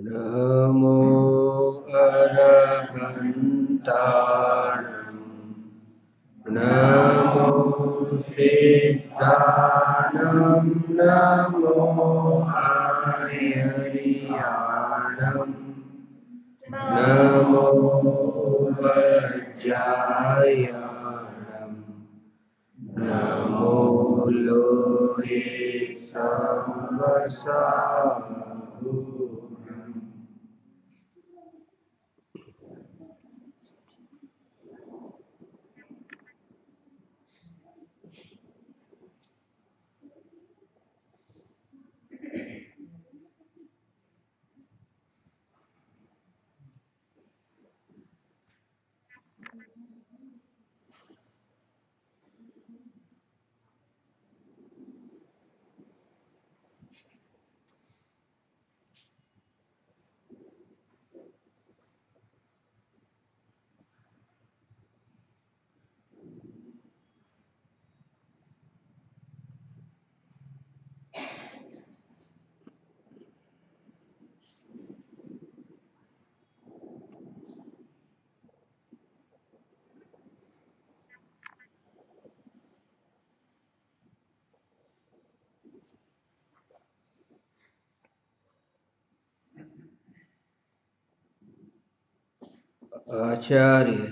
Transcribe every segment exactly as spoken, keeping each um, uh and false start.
નમો અરહંતાણં નમો સિદ્ધાણં નમો આર્યરિયાણં નમો વજ્રાયાણં નમો લોહે સંવસાહુઃ. આચાર્ય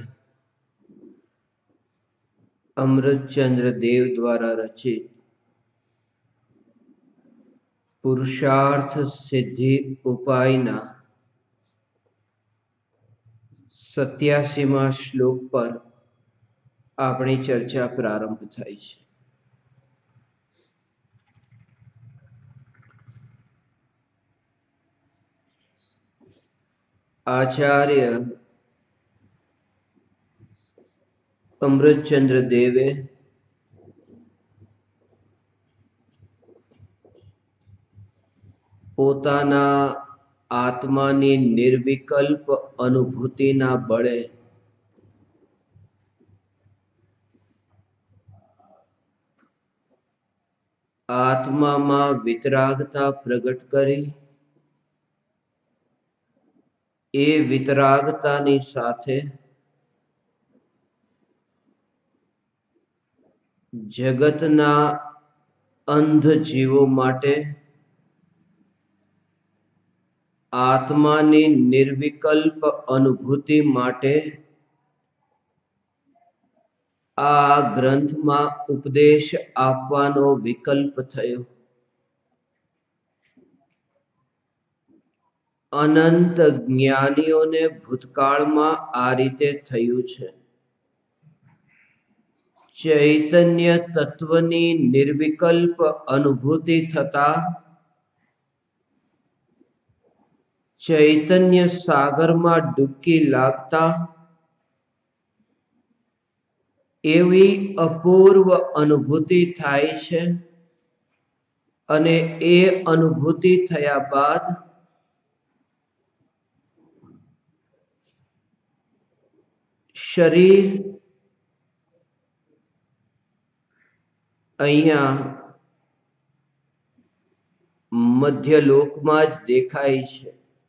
અમૃતચંદ્ર દેવ દ્વારા રચિત પુરુષાર્થ સિદ્ધિ ઉપાયના સત્યાસીમા શ્લોક પર આપણી ચર્ચા પ્રારંભ થાય છે. આચાર્ય અમૃતચંદ્ર દેવે પોતાના આત્માની નિર્વિકલ્પ અનુભૂતિના બળે આત્મામાં વિતરાગતા પ્રગટ કરી એ વિતરાગતાની સાથે જગતના અંધ જીવો માટે આત્માની નિર્વિકલ્પ અનુભૂતિ માટે આ ગ્રંથમાં ઉપદેશ આપવાનો વિકલ્પ થયો. અનંત જ્ઞાનીઓને ભૂતકાળમાં આ રીતે થયું છે. ચૈતન્ય તત્વની નિર્વિકલ્પ અનુભૂતિ થતા ચૈતન્ય સાગરમાં ડૂબકી લાગતા એવી અપૂર્વ અનુભૂતિ થાય છે અને એ અનુભૂતિ થયા બાદ શરીર અહીંયા મધ્યલોકમાં જ દેખાય છે.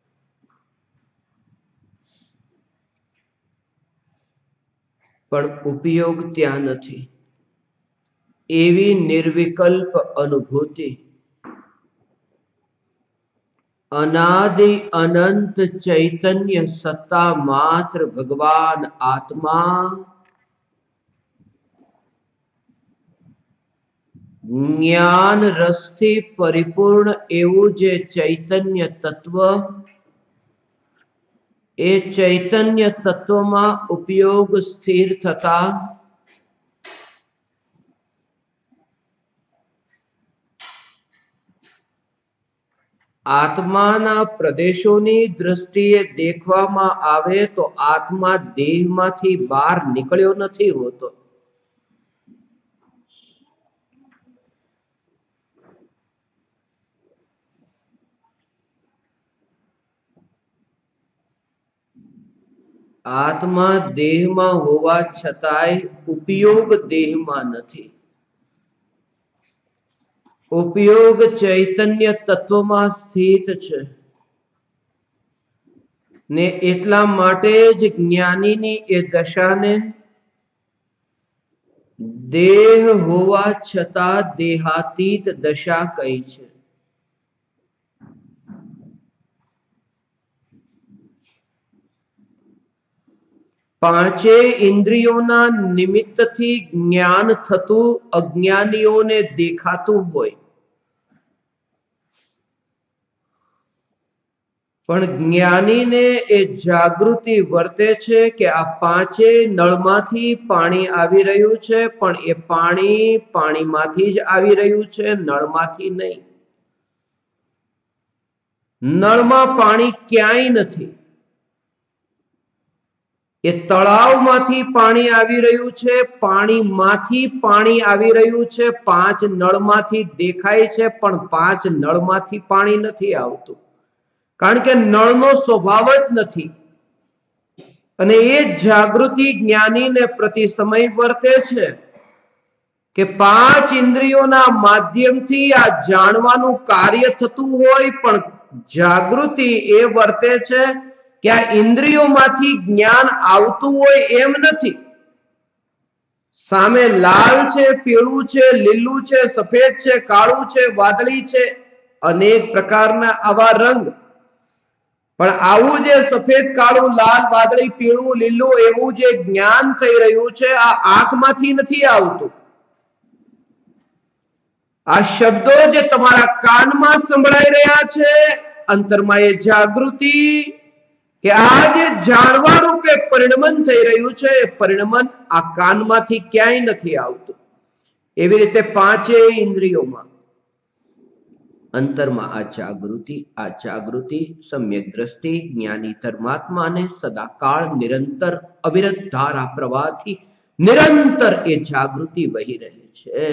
પણ ઉપયોગ ત્યાં નથી. એવી નિર્વિકલ્પ અનુભૂતિ અનાદિ અનંત ચૈતન્ય સત્તા માત્ર ભગવાન આત્મા જ્ઞાન રસથી પરિપૂર્ણ એવું જે ચૈતન્ય તત્વ એ ચૈતન્ય તત્વમાં ઉપયોગ સ્થિર થતા આત્માના પ્રદેશોની દ્રષ્ટિએ દેખવામાં આવે તો આત્મા દેહમાંથી બહાર નીકળ્યો નથી હોતો. આત્મા દેહમાં હોવા છતાંય ઉપયોગ દેહમાં નથી. ઉપયોગ ચૈતન્ય તત્વમાં સ્થિત છે. ને એટલા માટે જ જ્ઞાનીની એ દશાને દેહ હોવા છતાં દેહાતીત દશા કહી છે. પાંચે ઇન્દ્રિયોના નિમિત્તથી જ્ઞાન થતું અજ્ઞાનીઓને દેખાતું હોય, પણ જ્ઞાનીને એ જાગૃતિ વર્તે છે કે આ પાંચે નળમાંથી પાણી આવી રહ્યું છે, પણ એ પાણી પાણીમાંથી જ આવી રહ્યું છે, નળમાંથી નહીં. નળમાં પાણી ક્યાંય નથી. એ તળાવમાંથી પાણી આવી રહ્યું છે, પાણીમાંથી પાણી આવી રહ્યું છે. પાંચ નળમાંથી દેખાય છે, પણ પાંચ નળમાંથી પાણી નથી આવતું, કારણ કે નળનો સ્વભાવ જ નથી. અને એ જાગૃતિ જ્ઞાનીને પ્રતિ સમય વર્તે છે કે પાંચ ઇન્દ્રિયોના માધ્યમથી આ જાણવાનું કાર્ય થતું હોય, પણ જાગૃતિ એ વર્તે છે કે આ ઇન્દ્રિયોમાંથી જ્ઞાન આવતું હોય એમ નથી. સામે લાલ છે, પીળું છે, લીલું છે, સફેદ છે, કાળું છે, વાદળી છે, અનેક પ્રકારના આવા રંગ, પણ આવું જે સફેદ, કાળું, લાલ, વાદળી, પીળું, લીલું એવું જે જ્ઞાન થઈ રહ્યું છે, આ આંખમાંથી નથી આવતું. આ શબ્દો જે તમારા કાનમાં સંભળાઈ રહ્યા છે, અંતરમાં એ જાગૃતિ કે આ જે જાણવા રૂપે પરિણમન થઈ રહ્યું છે, એ પરિણમન આ કાનમાંથી ક્યાંય નથી આવતું. એવી રીતે પાંચે ઇન્દ્રિયોમાં અંતરમાં આ જાગૃતિ આ જાગૃતિ સમ્યક દ્રષ્ટિ જ્ઞાની ધર્માત્માને સદાકાળ નિરંતર અવિરત ધારા પ્રવાહથી નિરંતર એ જાગૃતિ વહી રહી છે.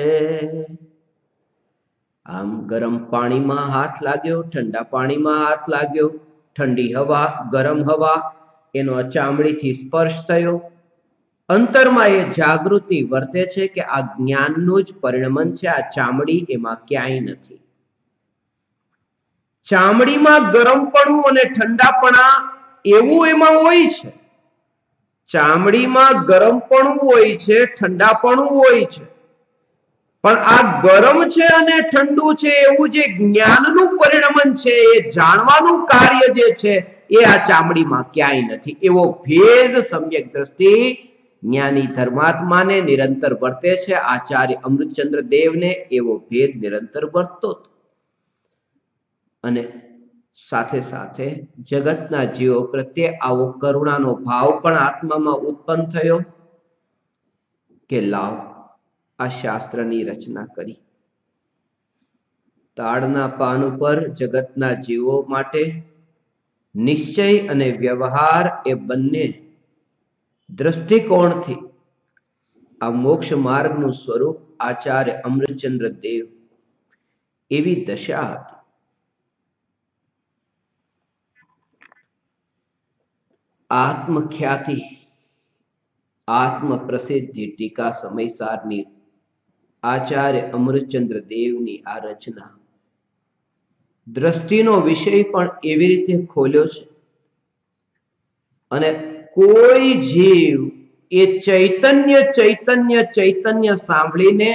આમ ગરમ પાણીમાં હાથ લાગ્યો, ઠંડા પાણીમાં હાથ લાગ્યો, ઠંડી હવા, ગરમ હવા, એનો ચામડીથી સ્પર્શ થયો. અંતરમાં એ જાગૃતિ વર્તે છે કે આ જ્ઞાનનું જ પરિણમન છે, આ ચામડી એમાં ક્યાંય નથી. ચામડીમાં ગરમપણું અને ઠંડાપણા એવું એમાં હોય છે. ચામડીમાં ગરમપણું હોય છે, ઠંડાપણું હોય છે, પણ આ ગરમ છે અને ઠંડુ છે એવું જે જ્ઞાનનું પરિણમન છે, એ જાણવાનું કાર્ય જે છે, એ આ ચામડીમાં ક્યાંય નથી. એવો ભેદ સમ્યક દ્રષ્ટિ જ્ઞાની ધર્માત્માને નિરંતર વર્તે છે. આચાર્ય અમૃતચંદ્ર દેવને એવો ભેદ નિરંતર વર્તતો હતો. અને સાથે સાથે જગતના જીવો પ્રત્યે આવો કરુણાનો ભાવ પણ આત્મામાં ઉત્પન્ન થયો કે લાવ આ શાસ્ત્રની રચના કરી. તાડના પાન ઉપર જગતના જીવો માટે નિશ્ચય અને વ્યવહાર એ બંને દ્રષ્ટિકોણથી આ મોક્ષ માર્ગનું સ્વરૂપ આચાર્ય અમૃતચંદ્ર દેવ એવી દશા હતી. આત્મખ્યાતિ આત્મ પ્રસિદ્ધિ ટીકા સમયસારની આચાર્ય અમૃતચંદ્ર દેવની આ રચના દ્રષ્ટિનો વિષય પણ એવી રીતે ખોલ્યો છે. અને કોઈ જીવ એ ચૈતન્ય ચૈતન્ય ચૈતન્ય સાંભળીને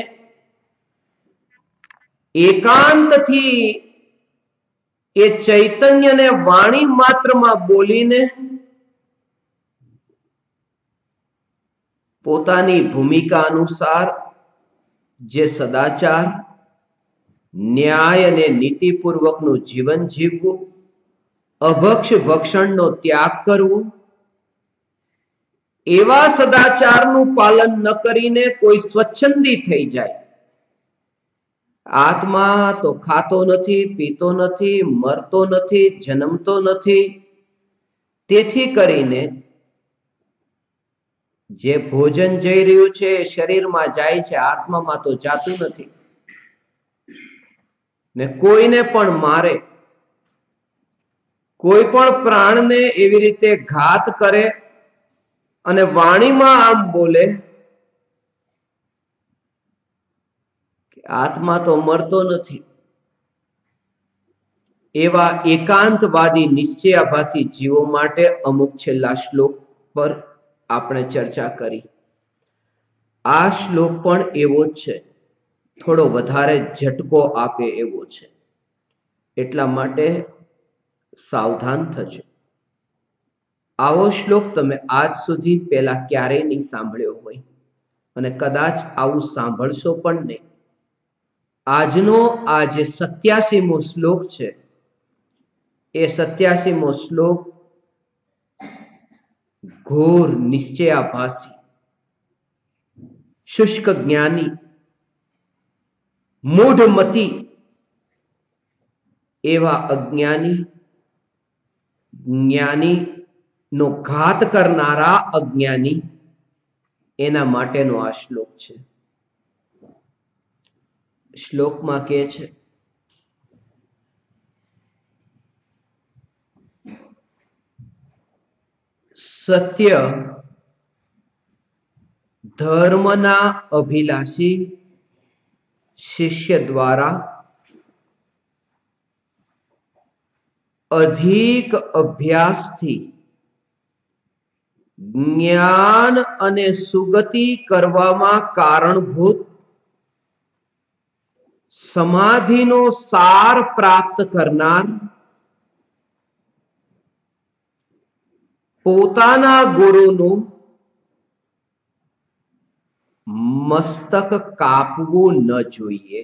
એકાંતથી એ ચૈતન્યને વાણી માત્રમાં બોલીને પોતાની ભૂમિકા અનુસાર જે સદાચાર, ન્યાય અને નીતિપૂર્વકનું જીવન જીવવું, અભક્ષ ભક્ષણનો ત્યાગ કરવો, એવા સદાચારનું પાલન ન કરીને કોઈ સ્વચ્છંદી થઈ જાય, આત્મા તો ખાતો નથી, પીતો નથી, મરતો નથી, જન્મતો નથી, તેથી કરીને જે ભોજન જઈ રહ્યું છે એ શરીરમાં જાય છે, આત્મામાં તો જાતું નથી. ને કોઈને પણ મારે, કોઈ પણ પ્રાણને એવી રીતે ઘાત કરે અને વાણીમાં આમ બોલે કે આત્મા તો મરતો નથી, એવા એકાંતવાદી નિશ્ચયાભાસી જીવો માટે અમુક છેલ્લા શ્લોક પર આપણે ચર્ચા કરી. આ શ્લોક પણ એવો જ છે, થોડો વધારે ઝટકો આપે એવો છે, એટલા માટે સાવધાન થજો. આવો શ્લોક તમે આજ સુધી પહેલા ક્યારેય નહીં સાંભળ્યો હોય અને કદાચ આવું સાંભળશો પણ નહીં. આજનો આ જે સત્યાસીમો શ્લોક છે એ સત્યાસીમો શ્લોક ઘોર નિશ્ચયાભાસી, શુષ્ક જ્ઞાની, મૂઢમતી એવા અજ્ઞાની જ્ઞાની નો ઘાત કરનારા અજ્ઞાની એના માટેનો આ શ્લોક છે. શ્લોકમાં કહે છે, સત્ય ધર્મના અભિલાષી શિષ્ય દ્વારા અધિક અભ્યાસથી જ્ઞાન અને સુગતિ કરવામાં કારણભૂત સમાધિનો સાર પ્રાપ્ત કરનાર પોતાના ગુરુનું મસ્તક કાપવું ન જોઈએ.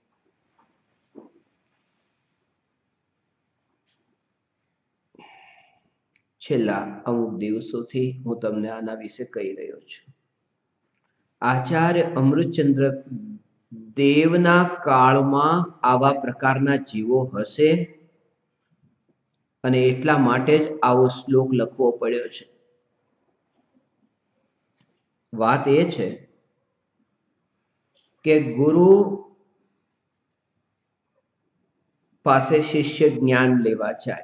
છેલ્લા અમુક દિવસોથી હું તમને આના વિશે કહી રહ્યો છું. આચાર્ય અમૃતચંદ્ર દેવના કાળમાં આવા પ્રકારના જીવો હશે અને એટલા માટે જ આવો શ્લોક લખવો પડ્યો છે. વાત એ છે કે ગુરુ પાસે શિષ્ય જ્ઞાન લેવા જાય,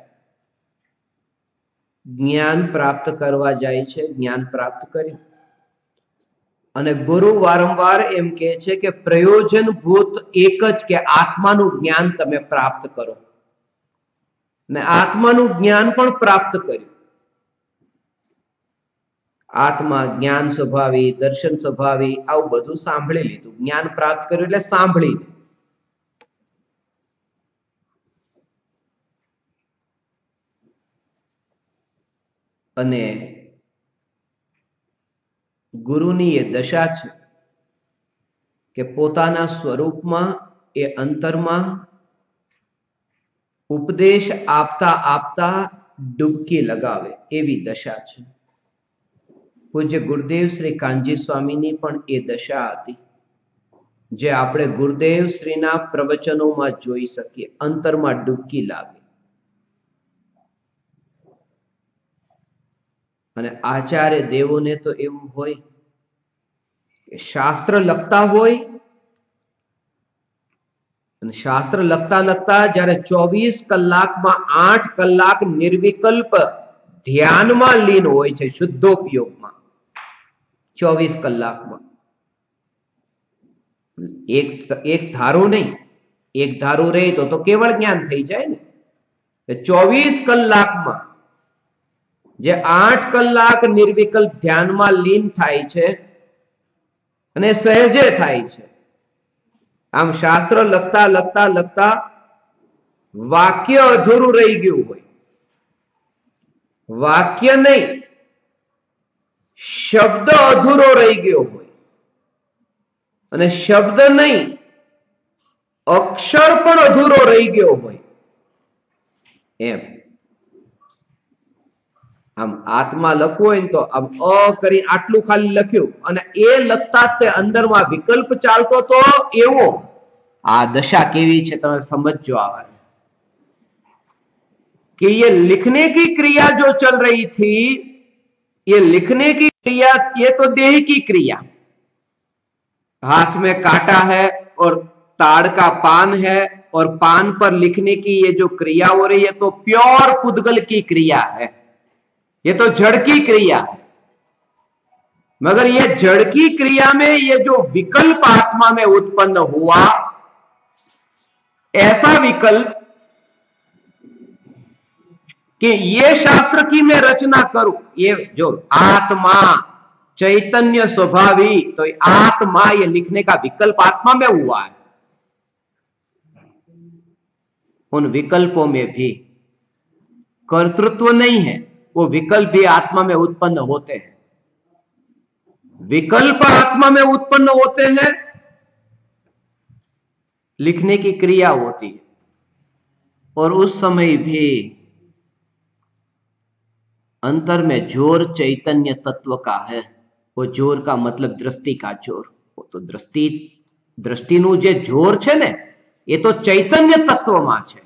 જ્ઞાન પ્રાપ્ત કરવા જાય છે, જ્ઞાન પ્રાપ્ત કર્યું અને ગુરુ વારંવાર એમ કહે છે કે પ્રયોજનભૂત એક જ કે આત્માનું જ્ઞાન તમે પ્રાપ્ત કરો, ને આત્માનું જ્ઞાન પણ પ્રાપ્ત કર્યું. આત્મા જ્ઞાન સ્વભાવી, દર્શન સ્વભાવી, આવું બધું સાંભળી લીધું. જ્ઞાન પ્રાપ્ત કર્યું એટલે સાંભળી. અને ગુરુની એ દશા છે કે પોતાના સ્વરૂપમાં એ અંતરમાં ઉપદેશ આપતા આપતા ડૂબકી લગાવે એવી દશા છે. પૂજ્ય ગુરુદેવ શ્રી કાનજી સ્વામીની પણ એ દશા હતી, જે આપણે ગુરુદેવ શ્રીના પ્રવચનોમાં જોઈ શકીએ. અંતરમાં ડૂબકી લાગે. અને આચાર્ય દેવોને તો એવું હોય કે શાસ્ત્ર લખતા હોય અને શાસ્ત્ર લખતા લખતા જ્યારે ચોવીસ કલાકમાં આઠ કલાક નિર્વિકલ્પ ધ્યાનમાં લીન હોય છે, શુદ્ધોપયોગમાં ચોવીસ કલાકમાં એક એક ધારું નહીં, એક ધારું રહે તો તો કેવળ જ્ઞાન થઈ જાય ને. ચોવીસ કલાકમાં જે આઠ કલાક નિર્વિકલ્પ ધ્યાનમાં લીન થાય છે અને સહેજે થાય છે. આમ શાસ્ત્ર લખતા લખતા લખતા વાક્ય અધૂરું રહી ગયું હોય, વાક્ય નહીં શબ્દ અધૂરો રહી ગયો હોય, અને શબ્દ નહીં અક્ષર પણ અધૂરો રહી ગયો હોય એમ. આમ આત્મા લખવું હોય ને તો આમ અ કરી આટલું ખાલી લખ્યું અને એ લખતા તે અંદરમાં વિકલ્પ ચાલતો તો એવો. આ દશા કેવી છે તમે સમજો. આવે कि ये लिखने की क्रिया जो चल रही थी, ये लिखने की क्रिया, ये तो देह की क्रिया, हाथ में कांटा है और ताड़ का पान है और पान पर लिखने की ये जो क्रिया हो रही है तो प्योर पुद्गल की क्रिया है, ये तो जड़ की क्रिया है. मगर ये जड़ की क्रिया में ये जो विकल्प आत्मा में उत्पन्न हुआ, ऐसा विकल्प कि ये शास्त्र की मैं रचना करूं, ये जो आत्मा चैतन्य स्वभावी, तो आत्मा ये लिखने का विकल्प आत्मा में हुआ है। उन विकल्पों में भी कर्तृत्व नहीं है, वो विकल्प भी आत्मा में उत्पन्न होते हैं। विकल्प आत्मा में उत्पन्न होते हैं, लिखने की क्रिया होती है। और उस समय भी अंतर में जोर चैतन्य तत्व का है। वो जोर का मतलब दृष्टि का जोर। वो तो दृष्टि दृष्टिનું જે જોર છે ને એ તો ચૈતન્ય તત્વમાં છે,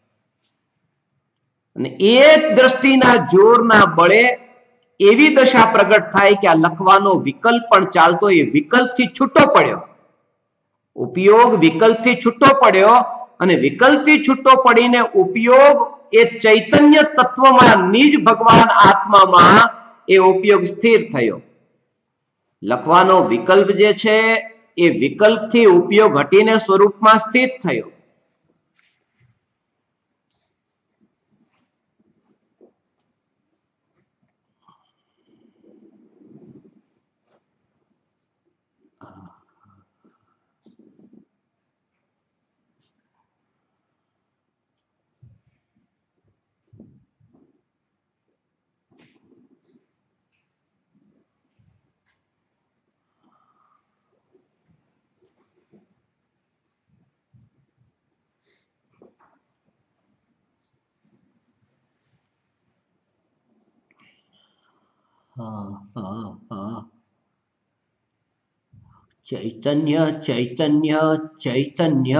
અને એ દ્રષ્ટિના જોરના બળે એવી દશા પ્રગટ થાય કે આ લખવાનો વિકલ્પ પણ ચાલતો એ વિકલ્પથી છૂટો પડ્યો, ઉપયોગ વિકલ્પથી છૂટો પડ્યો, અને વિકલ્પથી છૂટો પડીને ઉપયોગ એ ચૈતન્ય તત્વમાં નિજ ભગવાન આત્મામાં એ ઉપયોગ સ્થિર થયો। લખવાનો વિકલ્પ જે છે એ વિકલ્પથી ઉપયોગ હટીને સ્વરૂપમાં સ્થિત થયો। हाँ हाँ हाँ, चैतन्य चैतन्य चैतन्य।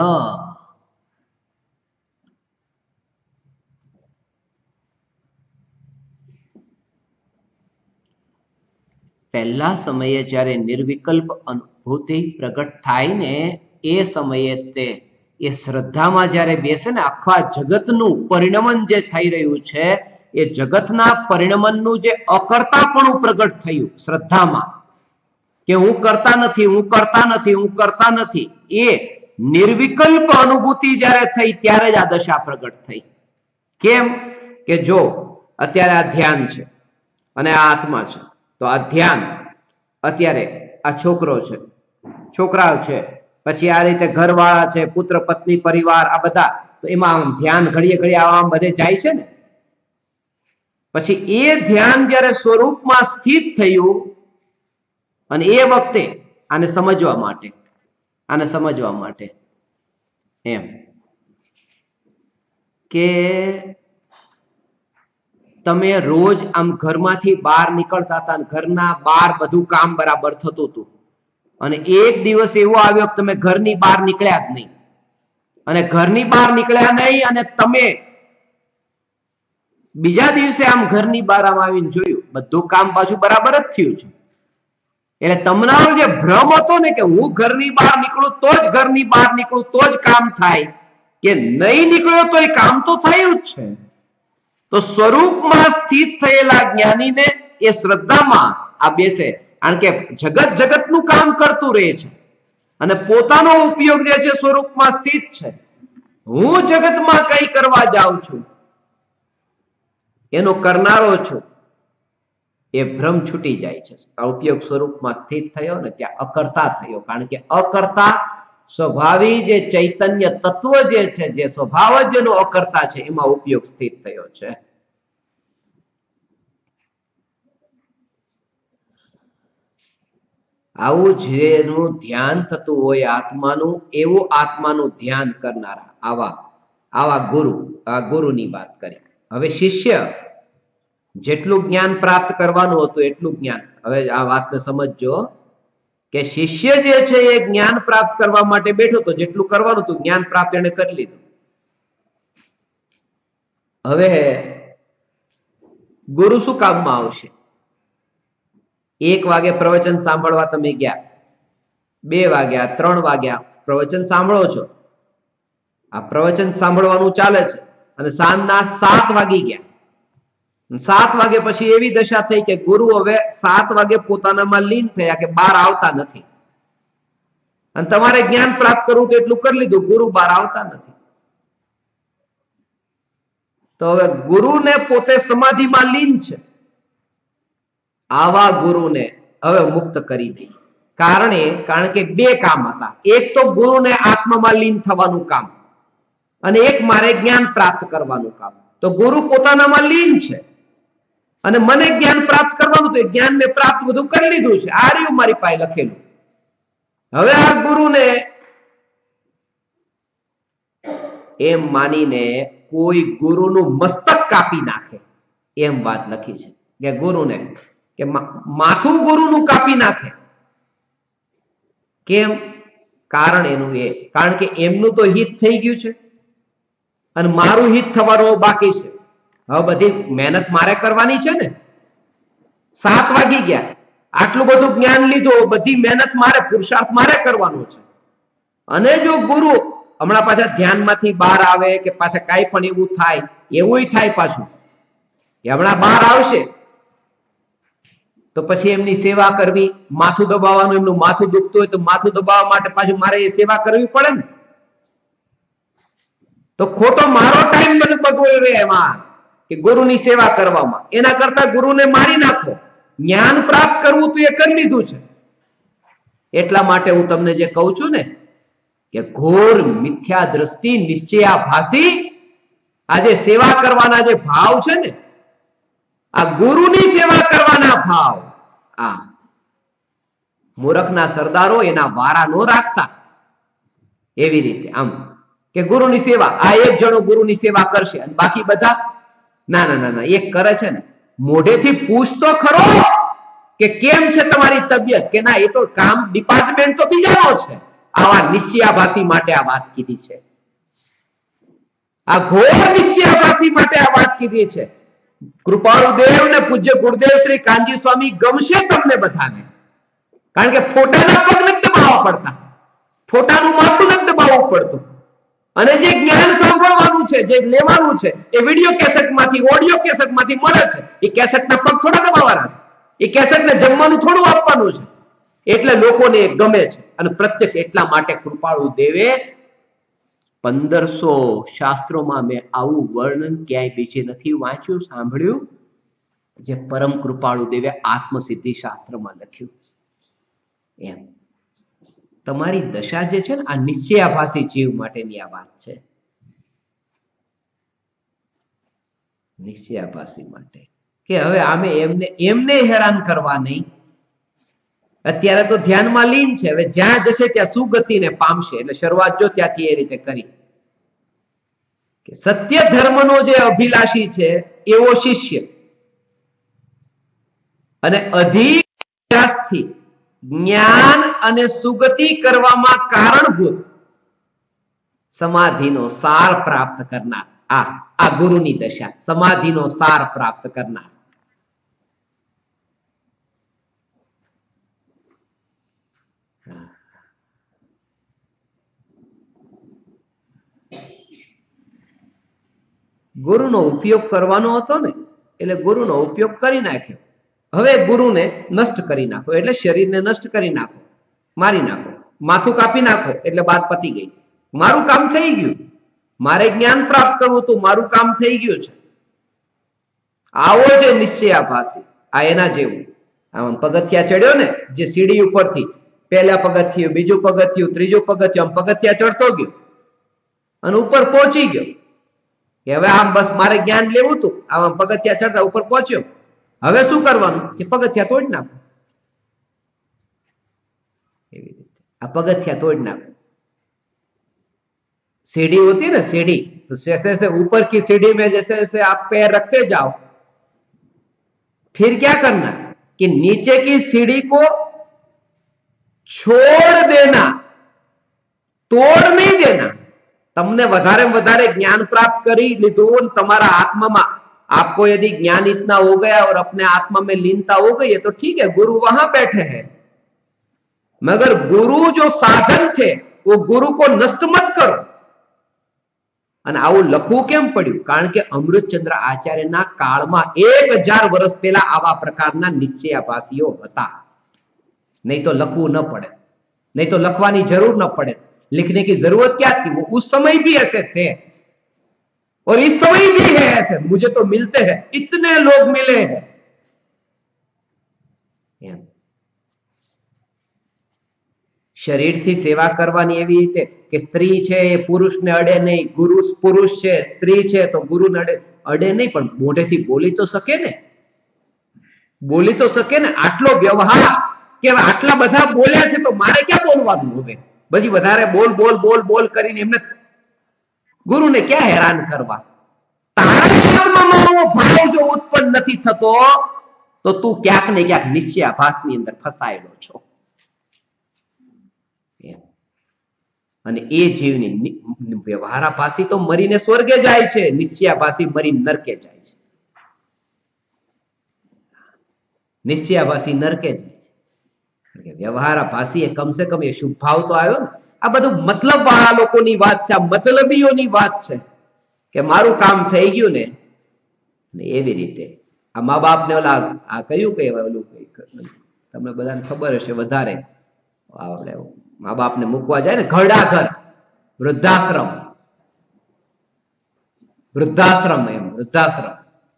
पहला समय જ્યારે નિર્વિકલ્પ અનુભૂતિ પ્રગટ થાય ને એ સમયે તે એ શ્રદ્ધામાં જ્યારે બેસે ને, આખા જગતનું પરિણમન જે થઈ રહ્યું છે એ જગતના પરિણમનનું જે અકર્તાપણું પ્રગટ થયું શ્રદ્ધામાં, કે હું કરતા નથી, હું કરતા નથી, હું કરતા નથી, એ નિર્વિકલ્પ અનુભૂતિ જ્યારે થઈ ત્યારે જ આ દશા પ્રગટ થઈ। કેમ કે જો અત્યારે આ ધ્યાન છે અને આ આત્મા છે, તો આ ધ્યાન અત્યારે આ છોકરો છે, છોકરાઓ છે, પછી આ રીતે ઘરવાળા છે, પુત્ર પત્ની પરિવાર, આ બધા, તો એમાં ધ્યાન ઘડીએ ઘડીએ આવા બધે જાય છે ને। પછી એ ધ્યાન જ્યારે સ્વરૂપમાં સ્થિત થયું, અને એ વખતે આને સમજવા માટે આને સમજવા માટે એમ કે તમે રોજ આમ ઘરમાંથી બહાર નીકળતા હતા, ઘરના બહાર બધું કામ બરાબર થતું હતું, અને એક દિવસ એવો આવ્યો કે તમે ઘરની બહાર નીકળ્યા જ નહીં, અને ઘરની બહાર નીકળ્યા નહીં, અને તમે બીજા દિવસે આમ ઘરની બહાર આમ આવીને જોયું બધું કામ પાછું બરાબર જ થયું છે। એટલે તમારો જે ભ્રમ હતો ને કે હું ઘરની બહાર નીકળું તો જ ઘરની બહાર નીકળું તો જ કામ થાય, કે નહીં નીકળ્યો તો એ કામ તો થયું જ છે। તો સ્વરૂપમાં સ્થિત થયેલા જ્ઞાનીને એ શ્રદ્ધામાં આ બેસે, કારણ કે જગત જગતનું કામ કરતું રહે છે, અને પોતાનો ઉપયોગ જે છે સ્વરૂપમાં સ્થિત છે। હું જગતમાં કઈ કરવા જાઉં છું, એનો કરનારો છું, એ ભ્રમ છૂટી જાય છે। આ ઉપયોગ સ્વરૂપમાં સ્થિત થયો ને ત્યાં અકર્તા થયો, કારણ કે અકર્તા સ્વભાવી જે ચૈતન્ય તત્વ જે છે, જે સ્વભાવ જ જેનો અકર્તા છે, એમાં ઉપયોગ સ્થિત થયો છે। આવું જેનું ધ્યાન થતું હોય આત્માનું, એવું આત્માનું ધ્યાન કરનારા આવા આવા ગુરુ, આ ગુરુની વાત કરી। હવે શિષ્ય જેટલું જ્ઞાન પ્રાપ્ત કરવાનું હતું એટલું જ્ઞાન, હવે આ વાતને સમજજો કે શિષ્ય જે છે એ જ્ઞાન પ્રાપ્ત કરવા માટે બેઠો તો, જેટલું કરવાનું હતું જ્ઞાન પ્રાપ્ત એને કરી લીધું। હવે ગુરુ શું કામમાં આવશે? એક વાગે પ્રવચન સાંભળવા તમે ગયા, બે વાગ્યા, ત્રણ વાગ્યા પ્રવચન સાંભળો છો, આ પ્રવચન સાંભળવાનું ચાલે છે, અને સાંજના સાત વાગી ગયા, સાત વાગે પછી એવી દશા થઈ કે ગુરુ હવે સાત વાગે પોતાનામાં લીન થયા કે બહાર આવતા નથી, અને તમારે જ્ઞાન પ્રાપ્ત કરવું તો એટલું કરી લીધું, ગુરુ બહાર આવતા નથી। તો હવે ગુરુને પોતે સમાધિમાં લીન છે, આવા ગુરુને હવે મુક્ત કરી દે. કારણે કારણ કે બે કામ હતા. એક તો ગુરુને આત્મામાં લીન થવાનું કામ અને એક મારે જ્ઞાન પ્રાપ્ત કરવાનું કામ. તો ગુરુ પોતાનામાં લીન છે અને મને જ્ઞાન પ્રાપ્ત કરવાનું, તો જ્ઞાન મેં પ્રાપ્ત બધું કરી લીધું છે. આ રહ્યું મારી પાસે લખેલું. હવે આ ગુરુને એમ માનીને કોઈ ગુરુનું મસ્તક કાપી નાખે એમ વાત લખી છે કે ગુરુને કે માથું ગુરુનું કાપી નાખે. કેમ? કારણ એનું એ કારણ કે એમનું તો હિત થઈ ગયું છે અને મારું હિત થવાનું બાકી છે. હવે બધી મહેનત મારે કરવાની છે ને. સાત વાગી ગયા, આટલું બધું જ્ઞાન લીધું, બધી મહેનત મારે, પુરુષાર્થ મારે કરવાનો છે. અને જો ગુરુ હમણાં પાછા ધ્યાનમાંથી બહાર આવે કે પાછા કાંઈ પણ એવું થાય, એવું થાય પાછું કે હમણાં બહાર આવશે તો પછી એમની સેવા કરવી, માથું દબાવવાનું, એમનું માથું દુખતું હોય તો માથું દબાવવા માટે પાછું મારે એ સેવા કરવી પડે ને. તો ખોટો મારો ટાઈમ બધું બગડી રહે એમાં કે ગુરુની સેવા કરવામાં. એના કરતા ગુરુને મારી નાખો. જ્ઞાન પ્રાપ્ત કરવું તો એ કરી લીધું છે. એટલા માટે હું તમને જે કહું છું ને કે ઘોર મિથ્યા દ્રષ્ટિ નિશ્ચયાભાસી આ જે સેવા કરવાના જે ભાવ છે ને, આ ગુરુની સેવા કરવાના ભાવ, આ મૂર્ખના સરદારો એના વારા નો રાખતા. એવી રીતે આમ કે ગુરુની સેવા, આ એક જણો ગુરુની સેવા કરશે અને બાકી બધા ના ના ના ના એક કરે છે ને, મોઢેથી પૂછતો ખરો કે કેમ છે તમારી તબિયત, કે ના એ તો કામ ડિપાર્ટમેન્ટ તો બીજાનો છે. આવા નિશ્ચયાભાસી માટે આ વાત કીધી છે. આ ઘોર નિશ્ચયાભાસી માટે આ વાત કીધી છે. કૃપાળુદેવ ને પૂજ્ય ગુરુદેવ શ્રી કાનજી સ્વામી ગમશે તમને બધાને, કારણ કે ફોટાના પગ નથી દબાવવા પડતા, ફોટાનું માથું નથી દબાવવું પડતું. અને જે જ્ઞાન સાંભળવાનું છે, જે લેવાનું છે, એ વિડિયો કેસેટ માંથી, ઓડિયો કેસેટ માંથી મળે છે. એ કેસેટના પગ થોડા દબાવવાના છે, એ કેસેટને જમવાનું થોડું આપવાનું છે. એટલે લોકોને એ ગમે છે. અને પ્રત્યક્ષ એટલા માટે કૃપાળુ દેવે પંદરસો શાસ્ત્રોમાં મેં આવું વર્ણન ક્યાંય બીજે નથી વાંચ્યું, સાંભળ્યું, જે પરમ કૃપાળુ દેવે આત્મસિદ્ધિ શાસ્ત્રમાં લખ્યું. એમ તમારી દશા જે છે ને, આ નિશ્ચયાભાસી જીવ માટેની આ વાત છે. નિશ્ચયાભાસી માટે કે હવે આમે એમને એમને હેરાન કરવા નહીં. અત્યારે તો ધ્યાનમાં લીન છે, હવે જ્યાં જશે ત્યાં સુગતિને પામશે. એટલે શરૂઆત જો ત્યાંથી એ રીતે કરી કે સત્ય ધર્મનો જે અભિલાષી છે એવો શિષ્ય અને અધિક જ્ઞાન અને સુગતિ કરવામાં કારણભૂત સમાધિનો સાર પ્રાપ્ત કરનાર, આ આ ગુરુની દશા, સમાધિનો સાર પ્રાપ્ત કરનાર. ગુરુનો ઉપયોગ કરવાનો હતો ને, એટલે ગુરુનો ઉપયોગ કરી નાખ્યો. હવે ગુરુને નષ્ટ કરી નાખો એટલે શરીરને નષ્ટ કરી નાખો, મારી નાખો, માથું કાપી નાખો એટલે વાત પતી ગઈ. મારું કામ થઈ ગયું, મારે જ્ઞાન પ્રાપ્ત કરવું હતું, મારું કામ થઈ ગયું છે. આવો જે નિશ્ચયાભાસી, આ એના જેવું. આમ પગથિયા ચડ્યો ને, જે સીડી ઉપરથી પહેલા પગથિયું, બીજું પગથિયું, ત્રીજું પગથિયું, આમ પગથિયા ચડતો ગયો અને ઉપર પહોંચી ગયો કે હવે આમ બસ મારે જ્ઞાન લેવું હતું. આમ પગથિયા ચડતા ઉપર પહોંચ્યો. હવે શું કરવાનું કે પગથિયા તોડી નાખો. એવી રીતે આ પગથિયા તોડી નાખો. सीढ़ी होती है ना, सीढ़ी, तो जैसे जैसे ऊपर की सीढ़ी में जैसे जैसे आप पैर रखते जाओ, फिर क्या करना कि नीचे की सीढ़ी को छोड़ देना, तोड़ नहीं देना. तमने वधारे वधारे ज्ञान प्राप्त करी लीधुं, तुम्हारा आत्मा में आपको यदि ज्ञान इतना हो गया और अपने आत्मा में लीनता हो गई है तो ठीक है, गुरु वहां बैठे हैं, मगर गुरु जो साधन थे वो गुरु को नष्ट मत करो. અને આવું લખવું કેમ પડ્યું? કારણ કે અમૃતચંદ્ર આચાર્યના કાળમાં એક હજાર વર્ષ પહેલા આવા પ્રકારના નિશ્ચયાભાસીઓ હતા. नहीं तो लखવું न पड़े, नहीं तो लखवानी जरूर न पड़े. लिखने की जरूरत क्या थी? वो उस समय भी ऐसे थे. और इस समय भी है ऐसे, मुझे तो मिलते हैं, इतने लोग मिले हैं। શરીરથી સેવા કરવાની એવી રીતે કે સ્ત્રી છે એ પુરુષને અડે નહીં, ગુરુ પુરુષ છે સ્ત્રી છે તો ગુરુને અડે અડે નહીં, પણ મોઢેથી બોલી તો શકે ને, બોલી તો શકે ને. આટલો વ્યવહાર કે આટલા બધા બોલ્યા છે તો મારે ક્યાં બોલવાનું? હવે પછી વધારે બોલ બોલ બોલ બોલ કરીને એમને ગુરુને ક્યાં હેરાન કરવા? તારા ભાવ જો ઉત્પન્ન નથી થતો તો તું ક્યાંક ને ક્યાંક નિશ્ચયાભાસની અંદર ફસાયેલો છો. અને એ જીવની વ્યવહારાભાસી તો મરીને સ્વર્ગે જાય છે, નિશ્ચયાભાસી મરી નરકે જાય છે. નિશ્ચયાભાસી નરકે જાય છે. વ્યવહારાભાસી એ કમસે કમ એ શુભ ભાવ તો આવ્યો ને. આ બધું મતલબ વાળા લોકોની વાત છે, મતલબીઓની વાત છે કે મારું કામ થઈ ગયું ને. એવી રીતે આ મા બાપ ને ઓલા આ કયું કહેવાય ઓલું તમને બધાને ખબર હશે વધારે, આપણે મા બાપ ને મૂકવા જાય ને ઘરડા ઘર, વૃદ્ધાશ્રમ, વૃદ્ધાશ્રમ એમ વૃદ્ધાશ્રમ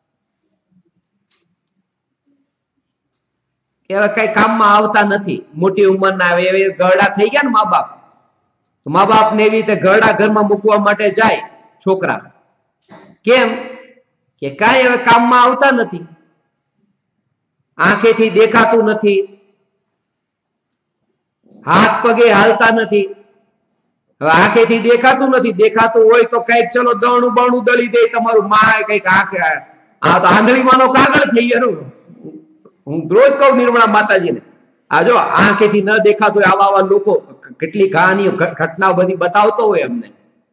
એવા કઈ કામમાં આવતા નથી, મોટી ઉંમર ના આવે એવી ઘરડા થઈ ગયા ને મા બાપ, મા બાપ ને એવી રીતે ઘરડા ઘરમાં મૂકવા માટે જાય છોકરા. કેમ કે કઈ હવે કામમાં આવતા નથી, આંખેથી દેખાતું નથી, હાથ પગે હાલતા નથી. હવે આંખેથી દેખાતું નથી, દેખાતું હોય તો કઈક ચલો દણું બણું દળી દે તમારું માં, કઈક આંખે આ તો આંધળીમાં નો કાગળ થઈ ગયો. હું રોજ કહું નિર્મળા માતાજીને, આ જો આંખેથી ન દેખાતું હોય આવા આવા લોકો કેટલી કહાનીઓ ઘટનાઓ બધી બતાવતો હોય અમને.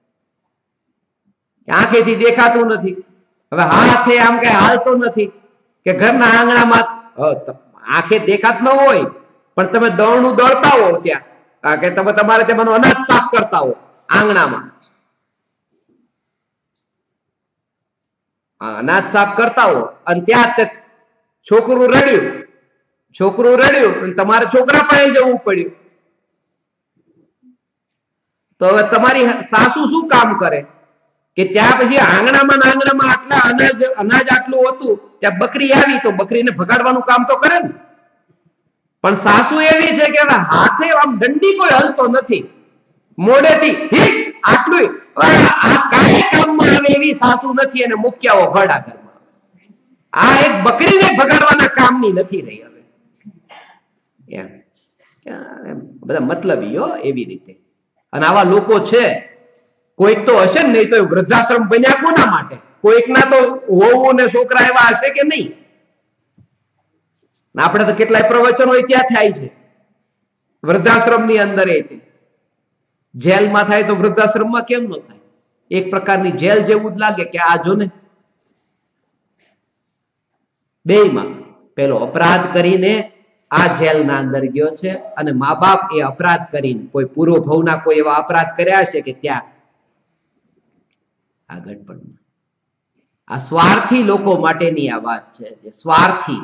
આંખેથી દેખાતું નથી, હવે હાથે આમ કઈ હાલતો નથી કે ઘરના આંગણામાં આંખે દેખાત ન હોય પણ તમે દળનું દળતા હો ત્યાં કે તમે તમારે તેમાં અનાજ સાફ કરતા હો આંગણામાં, અનાજ સાફ કરતા હો અને ત્યાં છોકરું રડ્યું, છોકરું રડ્યું અને તમારે છોકરા પાસે જવું પડ્યું, તો હવે તમારી સાસુ શું કામ કરે કે ત્યાં પછી આંગણામાં આંગણામાં આટલા અનાજ અનાજ આટલું હતું, ત્યાં બકરી આવી તો બકરીને ભગાડવાનું કામ તો કરે ને. પણ સાસુ એવી છે કે હાથે આમ દંડી કોઈ હલતો નથી, મોઢેથી આટલું આ કાંઈ કામમાં આવે એવી સાસુ નથી, અને મૂક્યા ઘરડા ઘરમાં. આ એક બકરીને ભગાડવાના કામની નથી રહી હવે. એમ બધા મતલબીઓ એવી રીતે. અને આવા લોકો છે, કોઈક તો હશે ને, નહીં તો વૃદ્ધાશ્રમ બન્યા કોના માટે? કોઈકના તો વહુ ને છોકરા એવા હશે કે નહીં? આપણે તો કેટલાય પ્રવચનો ત્યાં થાય છે વૃદ્ધાશ્રમ ની અંદર. એ જેલમાં થાય તો વૃદ્ધાશ્રમમાં કેમ ન થાય? એક પ્રકારની જેલ જેવું જ લાગે કે આ જો ને બેયમાં પેલો અપરાધ કરીને આ જેલના અંદર ગયો છે, અને મા બાપ એ અપરાધ કરીને કોઈ પૂર્વ ભવના કોઈ એવા અપરાધ કર્યા છે કે ત્યાં આગળ પણ આ સ્વાર્થી લોકો માટેની આ વાત છે, જે સ્વાર્થી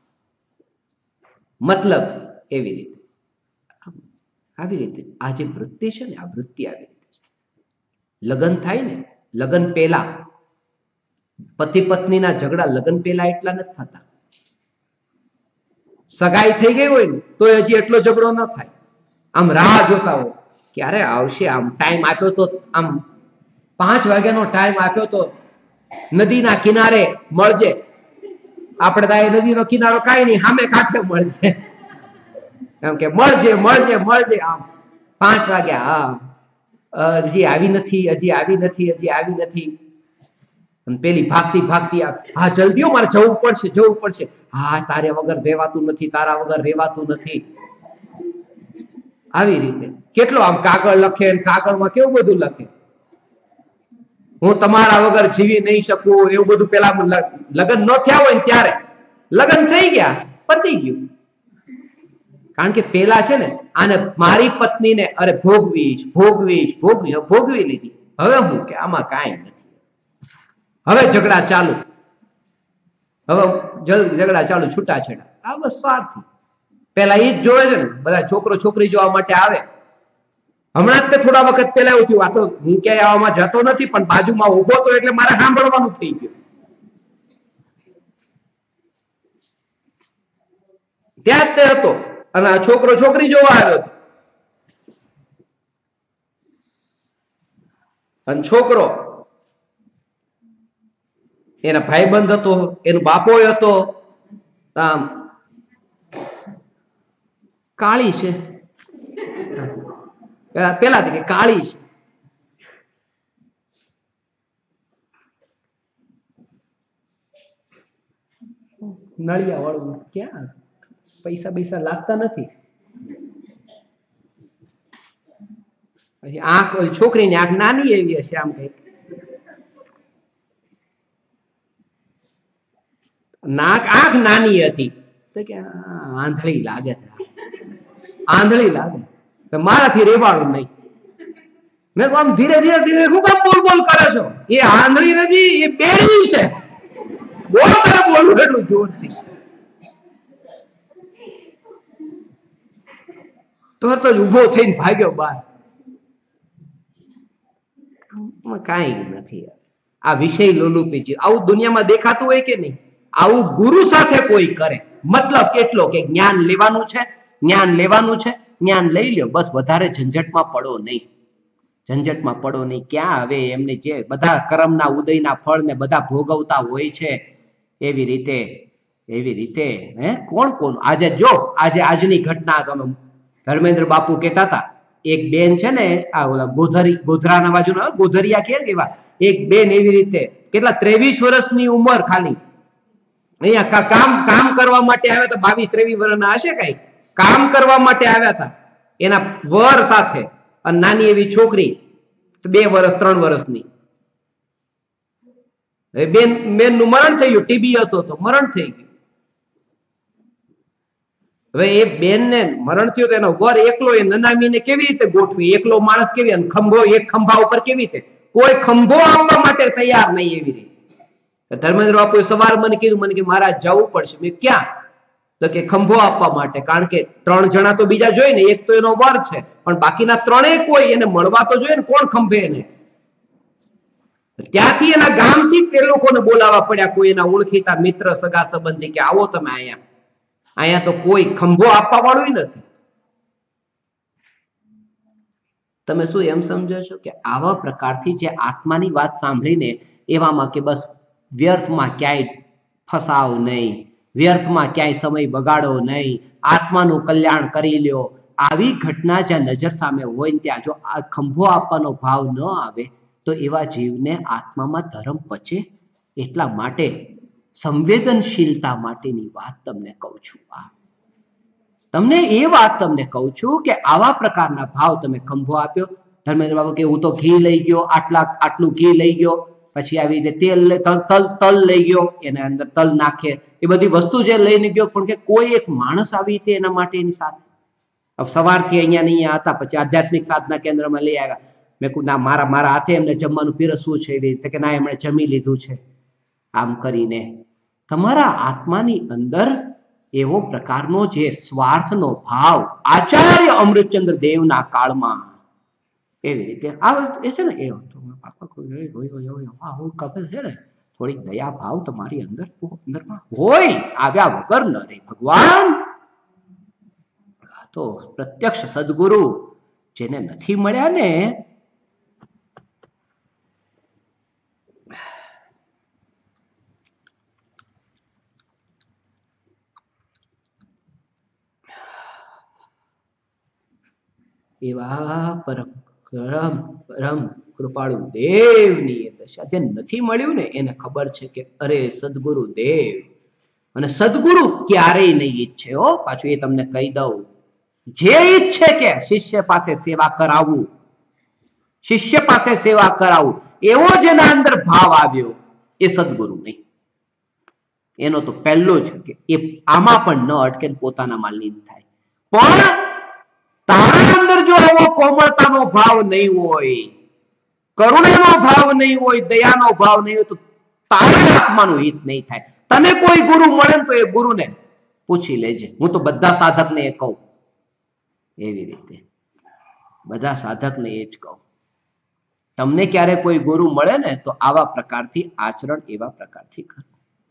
મતલબ એવી રીતે આવી રીતે આ જે વૃત્તિ છે ને, આ વૃત્તિ આવી રીતે લગ્ન થાય ને, લગ્ન પહેલા પતિ પત્નીના ઝઘડા લગ્ન પહેલા એટલા નથી થતા. સગાઈ થઈ ગઈ હોય ને તો હજી એટલો ઝઘડો ન થાય. આમ રાહ જોતા હોય ક્યારે આવશે, આમ ટાઈમ આપ્યો તો, આમ પાંચ વાગ્યાનો ટાઈમ આપ્યો તો નદીના કિનારે મળજે. આપણે તો નદીનો કિનારો કાંઈ નહીં, સામે કાંઠે મળજે, એમ કે મળજે મળજે મળજે. આમ પાંચ વાગ્યા, હા હજી આવી નથી, હજી આવી નથી, હજી આવી નથી. અને પેલી ભાગતી ભાગતી, હા જલ્દીઓ મારે જવું પડશે જવું પડશે. હા તારે વગર રહેવાતું નથી, તારા વગર રહેવાતું નથી. આવી રીતે કેટલો આમ કાગળ લખે, કાગળમાં કેવું બધું લખે, હું તમારા વગર જીવી નહીં શકું, એવું બધું. પેલા લગ્ન ન થયા હોય ને ત્યારે, લગ્ન થઈ ગયા પતી ગયું. કારણ કે પેલા છે ને આને મારી પત્નીને અરે ભોગવીશ ભોગવીશ ભોગવી ભોગવી લીધી. હવે હું કે આમાં કાંઈ નથી, હવે ઝઘડા ચાલુ, હવે ઝઘડા ચાલુ, છૂટાછેડા. આ બસ સ્વાર્થી. પેલા એ જ જોવે છે ને બધા, છોકરો છોકરી જોવા માટે આવે હમણાં જ થોડા વખત પહેલા એવું થયું, આ તો હું ક્યાંય આવામાં જતો નથી પણ બાજુમાં ઉભો તો એટલે મારે સાંભળવાનું થઈ ગયું. ત્યાં જ તે હતો અને આ છોકરો છોકરી જોવા આવ્યો હતો અને છોકરો એના ભાઈબંધ હતો, એનો બાપો હતો. આમ કાળી છે, પેલા કે કાળી છે. નળિયા વાળું ક્યાં પૈસા પૈસા લાગતા નથી. પછી આંખ છોકરીની આંખ નાની એવી હશે આમ કઈક, નાક આંખ નાની હતી તો કે આંધળી લાગે છે, આંધળી લાગે મારાથી રેવાળું નહીં. મેં કહું આમ ધીરે ધીરે ધીરે શું કામ બોલ બોલ કરે છો? એ આંધળી નથી, એ બેડી છે. બોલ તારે બોલવું એટલું જોરથી. તરત જ ઉભો થઈને ભાગ્યો બહાર. કઈ નથી આ વિષય લોલુપી. આવું દુનિયામાં દેખાતું હોય કે નહીં? આવું ગુરુ સાથે કોઈ કરે. મતલબ કેટલો કે જ્ઞાન લેવાનું છે, જ્ઞાન લેવાનું છે, જ્ઞાન લઈ લ્યો બસ, વધારે ઝંઝટમાં પડો નહીં, ઝંઝટમાં પડો નહીં. ક્યાં હવે એમને જે બધા કર્મના ઉદયના ફળ ને બધા ભોગવતા હોય છે એવી રીતે એવી રીતે હે કોણ કોણ આજે જો આજે આજની ઘટના તમે ધર્મેન્દ્ર બાપુ કહેતા હતા, એક બેન છે ને આ ઓલા ગોધરી ગોધરાના બાજુના ગોધરિયા કે કેવા એક બેન એવી રીતે કેટલા ત્રેવીસ વર્ષની ઉંમર ખાલી અહીંયા કામ કામ કરવા માટે આવ્યા હતા. બાવીસ ત્રેવીસ વર્ષના હશે કઈ, કામ કરવા માટે આવ્યા હતા એના વર સાથે અને નાની એવી છોકરી બે વર્ષ ત્રણ વર્ષની. બેન બેન નું મરણ થઈ ગયું, ટીબી હતો તો મરણ થઈ ગયું. હવે એ બેન ને મરણ થયું તો એનો વર એકલો એ નનામીને કેવી રીતે ગોઠવી? એકલો માણસ કેવી, અને ખંભો એક ખંભા ઉપર કેવી રીતે? કોઈ ખંભો આપવા માટે તૈયાર નહીં એવી રીતે. ધર્મેન્દ્ર બાપુએ સવાર મને કીધું, મને કે મહારાજ જવું પડશે. મેં ક્યાં? તો કે ખંભો આપવા માટે, કારણ કે ત્રણ જણા તો બીજા જોઈએ ને, એક તો એનો વર છે પણ બાકીના ત્રણેય કોઈ એને મળવા તો જોઈએ ને, કોણ ખંભે એને? ત્યાંથી એના ગામથી તે લોકોને બોલાવવા પડ્યા, કોઈ એના ઓળખીતા મિત્ર સગા સંબંધી કે આવો તમે અહીંયા. અહીંયા તો કોઈ ખંભો આપવા વાળું નથી. તમે શું એમ સમજો છો કે આવા પ્રકારથી જે આત્માની વાત સાંભળીને એવામાં કે બસ વ્યર્થમાં ક્યાંય ફસાવ નહીં, વ્યર્થમાં ક્યાંય સમય બગાડો નહીં, આત્માનું કલ્યાણ કરી લ્યો, આવી ઘટના જ્યાં નજર સામે હોય ને ત્યાં જો આ ખંભો આપવાનો ભાવ ન આવે તો એવા જીવને આત્મામાં ધર્મ પચે. એટલા માટે સંવેદનશીલતા માટેની વાત તમને કહું છું. આ તમને એ વાત તમને કહું છું કે આવા પ્રકારના ભાવ તમે ખંભો આપ્યો. ધર્મેન્દ્ર બાબુ કે હું તો ઘી લઈ ગયો, આટલા આટલું ઘી લઈ ગયો, પછી આવી રીતે તેલ તલ તલ લઈ ગયો, એના અંદર તલ નાખે, એ બધી વસ્તુ જે લઈને ગયો, પણ કે કોઈ એક માણસ આવી રીતે એના માટે એની સાથે સવારથી અહીંયા અહીંયા હતા, પછી આધ્યાત્મિક સાધના કેન્દ્રમાં લઈ આવ્યા. મેં કહ્યું ના, મારા મારા હાથે એમને જમવાનું પીરસવું છે એવી રીતે કે ના એમણે જમી લીધું છે. આમ કરીને તમારા આત્માની અંદર એવો પ્રકારનો જે સ્વાર્થનો ભાવ આચાર્ય અમૃતચંદ્ર દેવના કાળમાં એવી રીતે આ એ છે ને એ છે ને થોડીક દયા ભાવ તમારી અંદર અંદરમાં હોય, આવ્યા વગર ન રહે. ભગવાન તો પ્રત્યક્ષ સદગુરુ જેને નથી મળ્યા ને એવા પરમ પરમ કૃપાળુ દેવની દશા જે નથી મળ્યું ને એને ખબર છે કે અરે સદગુરુ દેવ, અને સદગુરુ ક્યારેય નહીં ઈચ્છે હો. પાછું એ તમને કહી દઉં, જે ઈચ્છે કે શિષ્ય પાસે સેવા કરાવવું, શિષ્ય પાસે સેવા કરાવવું, એવો જેના અંદર ભાવ આવ્યો એ સદગુરુ નહીં. એનો તો પહેલો જ કે એ આમાં પણ ન અટકે, પોતાનામાં લીન થાય. પણ તારા અંદર જો આવો કોમળતાનો ભાવ નહીં હોય, કરુણાનો ભાવ નહીં હોય, દયાનો ભાવ નહીં હોય, તો તારા આત્માનું હિત નહીં થાય. તને કોઈ ગુરુ મળે તો એ ગુરુને પૂછી લેજે. હું તો બધા સાધકને એ કહું એવી રીતે બધા સાધકને એ જ કહું, તમને ક્યારે કોઈ ગુરુ મળે ને તો આવા પ્રકારથી આચરણ એવા પ્રકારથી કરો.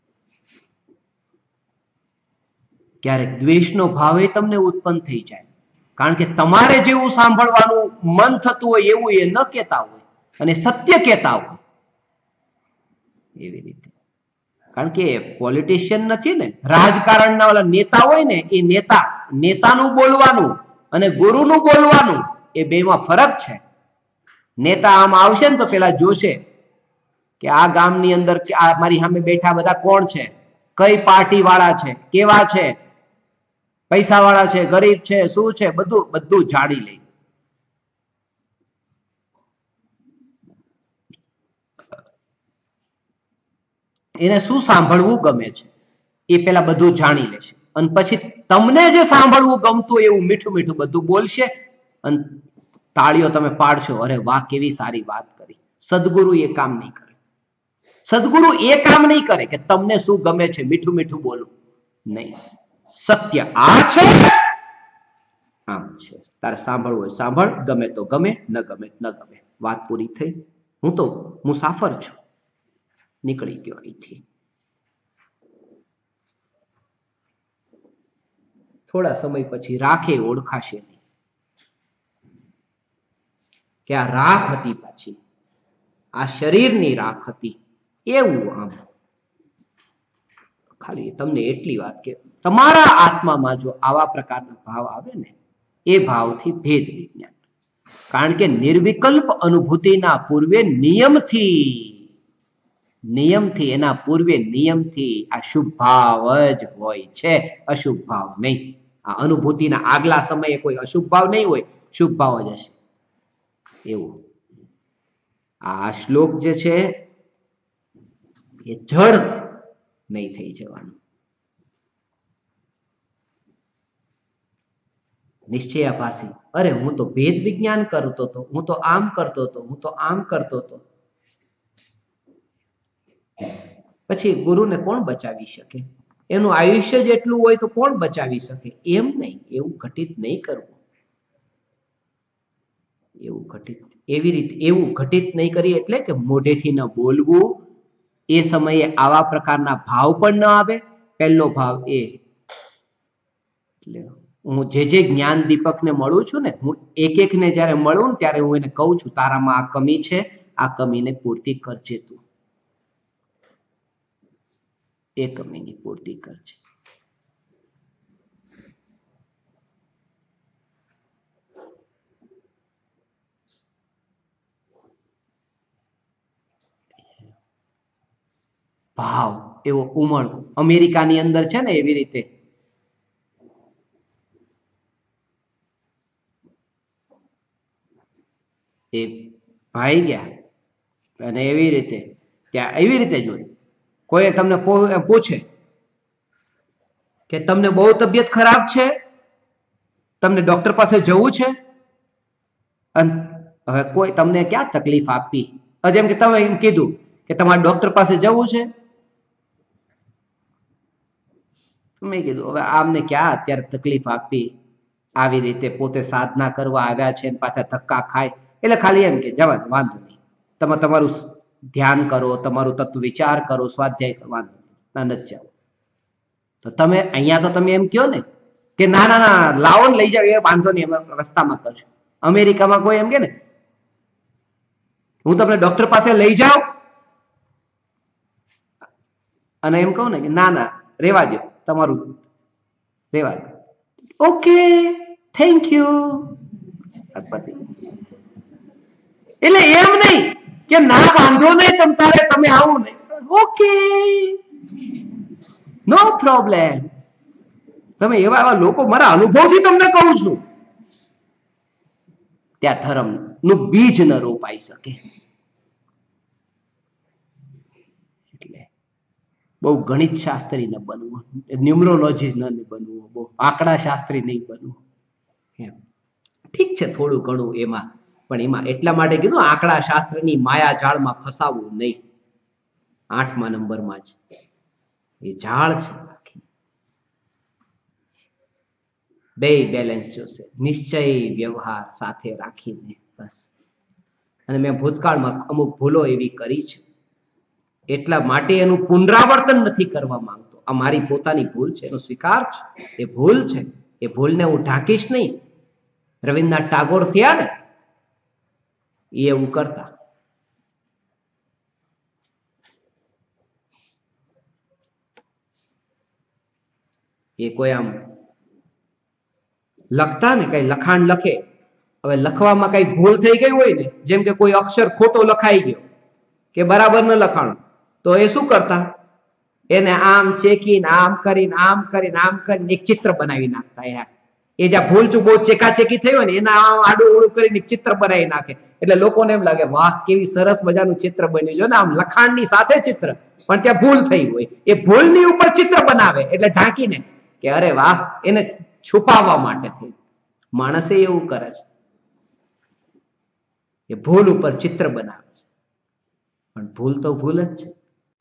ક્યારેક દ્વેષનો ભાવ એ તમને ઉત્પન્ન થઈ જાય, કારણ કે તમારે જેવું સાંભળવાનું મન થતું હોય એવું એ ન કહેતા હોય અને સત્ય કહેતા હોય એવી રીતે. કારણ કે પોલિટિશિયન નથી ને, રાજકારણના ઓલા નેતા હોય ને, એ નેતા નેતાનું બોલવાનું અને ગુરુનું બોલવાનું એ બેમાં ફરક છે. નેતા આમ આવશે ને તો પેલા જોશે કે આ ગામની અંદર આ મારી સામે બેઠા બધા કોણ છે, કઈ પાર્ટી વાળા છે, કેવા છે, પૈસા વાળા છે, ગરીબ છે, શું છે, બધું બધું જાણી લે. એને શું સાંભળવું ગમે છે એ પેલા બધું જાણી લેશે અને પછી તમને જે સાંભળવું ગમતું એવું મીઠું મીઠું બધું બોલશે અને તાળીઓ તમે પાડશો, અરે વાહ કેવી સારી વાત કરી. સદગુરુ એ કામ નહીં કરે. સદગુરુ એ કામ નહીં કરે કે તમને શું ગમે છે મીઠું મીઠું બોલું, નહીં. સત્ય આ છે, આમ છે, તારે સાંભળવું હોય સાંભળ, ગમે તો ગમે, ન ગમે ન ગમે, વાત પૂરી થઈ. હું તો મુસાફર છું, નીકળી ગયો અહીંથી. થોડા સમય પછી રાખે ઓળખાશે નહીં કે આ રાખ હતી, પાછી આ શરીરની રાખ હતી. એવું આમ ખાલી તમને એટલી વાત કે તમારા આત્મામાં જો આવા પ્રકારના ભાવ આવે ને, એ ભાવથી ભેદ વિજ્ઞાન. કારણ કે નિર્વિકલ્પ અનુભૂતિના પૂર્વે નિયમથી નિયમથી એના પૂર્વે નિયમથી આ શુભ ભાવ જ હોય છે, અશુભ ભાવ નહીં. આ અનુભૂતિના આગલા સમયે કોઈ અશુભ ભાવ નહીં હોય, શુભ ભાવ જ હશે. એવું આ શ્લોક જે છે એ જડ નહીં થઈ જવાનું. નિશ્ચયાભાસી, અરે હું તો ભેદ વિજ્ઞાન કરતો હતો, હું તો આમ કરતો હતો, હું તો આમ કરતો હતો. પછી ગુરુને કોણ બચાવી શકે? એનું આયુષ્ય જ એટલું હોય તો કોણ બચાવી શકે? એમ નહીં, એવું ઘટિત નહીં કરવું. એવું ઘટિત એવી રીતે એવું ઘટિત નહીં કરી એટલે કે મોઢેથી ન બોલવું, એ સમયે આવા પ્રકારના ભાવ પણ ન આવે. પહેલો ભાવ એ, એટલે હું જે જે જ્ઞાન દીપકને મળું છું ને, હું એક એકને જ્યારે મળું ને ત્યારે હું એને કહું છું તારામાં આ કમી છે, આ કમીને પૂર્તિ કરજે તું, એ કમીની પૂર્તિ કરજે. ભાવ એવો ઉમળકો અમેરિકાની અંદર છે ને, એવી રીતે એક ભાઈ ગયા અને એવી રીતે ત્યાં એવી રીતે જોયું, કોઈ તમને પૂછે કે તમને બહુ તબિયત ખરાબ છે, તમને ડોક્ટર પાસે જવું છે, અને હવે કોઈ તમને ક્યાં તકલીફ આપી, જેમ કે તમે એમ કીધું કે તમારે ડોક્ટર પાસે જવું છે, મેં કીધું હવે આમને ક્યાં અત્યારે તકલીફ આપી, આવી રીતે પોતે સાધના કરવા આવ્યા છે પાછા ધક્કા ખાય, એટલે ખાલી એમ કે જવા દો, વાંધો નહીં, તમે તમારું ધ્યાન કરો, તમારું તત્વ વિચાર કરો, સ્વાધ્યાય કરો, વાંધો નહીં, ના નથી જાવ. તો તમે અહીંયા તો તમે એમ કહો ને કે ના ના ના લાવો ને લઈ જાવ, એ વાંધો નહીં, અમે રસ્તામાં કરશું. અમેરિકામાં કોઈ એમ કે ને હું તમને ડોક્ટર પાસે લઈ જાઉં અને એમ કહું ને કે ના ના રેવા દો, તમારું રેવા દો, ઓકે થેન્ક યુ. એટલે એમ નહીં કે ના વાંધો નહીં, તમ તારે તમે આવું નહીં, ઓકે નો પ્રોબ્લેમ. તમે એવા એવા લોકો, મારા અનુભવથી તમને કહું છું, ત્યાં ધર્મ નું બીજ ન રોપાઈ શકે. એટલે બહુ ગણિત શાસ્ત્રી ન બનવું, ન્યુમરોલોજી ન બનવું, બહુ આંકડા શાસ્ત્રી નહીં બનવું. ઠીક છે થોડું ઘણું એમાં, પણ એમાં એટલા માટે કીધું આંકડા શાસ્ત્રની માયા જાળમાં ફસાવવું નહીં. આઠમા નંબરમાં જ એ જાળ છે. બે બેલેન્સ જોશે, નિશ્ચય વ્યવહાર સાથે રાખીને. બસ. અને મેં ભૂતકાળમાં અમુક ભૂલો એવી કરી છે, એટલા માટે એનું પુનરાવર્તન નથી કરવા માંગતો. આ મારી પોતાની ભૂલ છે, એનો સ્વીકાર છે, એ ભૂલ છે. એ ભૂલને હું ઢાંકીશ નહીં. રવિન્દ્રનાથ ટાગોર થયા ને એ એવું કરતા. એ કોઈ આમ લખતા ને કઈ લખાણ લખે, હવે લખવામાં કઈ ભૂલ થઈ ગઈ હોય ને, જેમ કે કોઈ અક્ષર ખોટો લખાઈ ગયો કે બરાબર ન લખાણું, તો એ શું કરતા, એને આમ ચેકીને આમ કરીને આમ કરીને આમ કરીને એક ચિત્ર બનાવી નાખતા. યાર એ જ્યાં ભૂલ ચૂક બહુ ચેકાચેકી થઈ હોય ને એના આમ આડું ઉડું કરીને ચિત્ર બનાવી નાખે, એટલે લોકોને એમ લાગે વાહ કેવી સરસ મજાનું ચિત્ર બન્યું છે ને, આમ લખાણની સાથે ચિત્ર, પણ ત્યાં ભૂલ થઈ હોય. એ ભૂલની ઉપર ચિત્ર બનાવે એટલે ઢાંકીને કે અરે વાહ, એને છુપાવવા માટે થઈ. માણસે એવું કરે છે, એ ભૂલ ઉપર ચિત્ર બનાવે છે, પણ ભૂલ તો ભૂલ જ છે.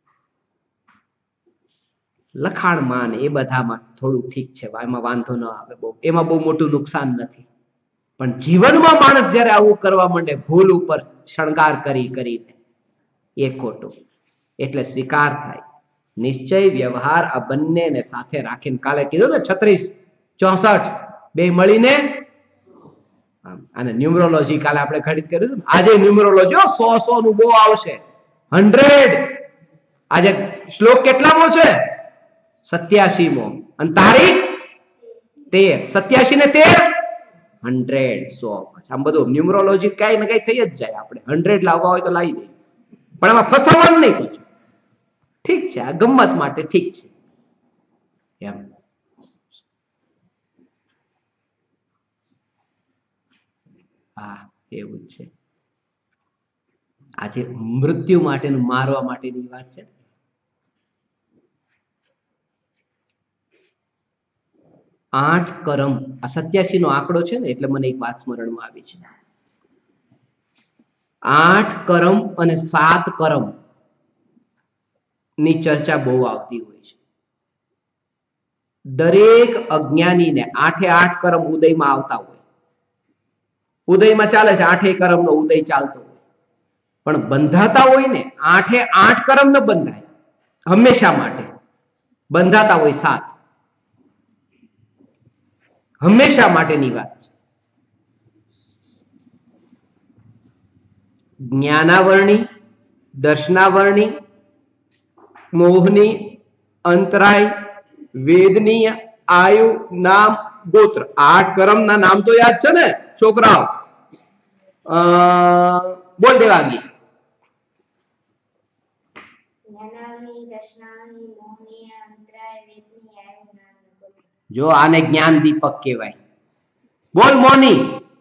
લખાણમાં ને એ બધામાં થોડું ઠીક છે, એમાં વાંધો ન આવે, બહુ એમાં બહુ મોટું નુકસાન નથી. પણ જીવનમાં માણસ જયારે આવું કરવા માંડે, ભૂલ ઉપર શણગાર કરી કરીને, એ ખોટું. એટલે સ્વીકાર થાય, નિશ્ચય વ્યવહાર આ બંનેને સાથે રાખીને. કાલે કીધું ને છત્રીસ ચોસઠ બે મળીને, અને ન્યુમરોલોજી કાલે આપણે ગણિત કર્યું હતું. આજે ન્યુમરોલોજી સો સો નું બહુ આવશે, હંડ્રેડ. આજે શ્લોક કેટલામો છે? સત્યાસી મો. અને તારીખ તેર. સત્યાસી ને તેર હંડ્રેડ, સો. આમ બધું ન્યુમરોલોજી કઈ ને કઈ થઈ જ જાય. આપણે હંડ્રેડ લાવવા હોય તો લાવી દઈએ, પણ એમાં ફસાવાનું નહીં. પછી ઠીક છે, આ ગમત માટે ઠીક છે એમ. હા, એવું જ છે. આજે મૃત્યુ માટેનું, મારવા માટેની વાત છે. આઠ કરમ, આ સત્યાસી નો આંકડો છે ને, એટલે મને એક વાત સ્મરણમાં આવી છે. આઠ કરમ અને સાત કરમ ની ચર્ચા બહુ આવતી હોય છે. દરેક અજ્ઞાનીને આઠે આઠ કરમ ઉદયમાં આવતા હોય. ઉદયમાં ચાલે છે, આઠે કરમ નો ઉદય ચાલતો હોય, પણ બંધાતા હોય ને આઠે આઠ કરમ ન બંધાય હંમેશા માટે. બંધાતા હોય સાત, હંમેશા માટેની વાત છે. જ્ઞાનાવરણી, દર્શનાવરણી, મોહની, અંતરાય, વેદનીય, આયુ, નામ, ગોત્ર. આઠ કરમ ના નામ તો યાદ છે ને છોકરાઓ? બોલ દેવાંગી. જો આને જ્ઞાન દીપક કહેવાય. બોલ મોની.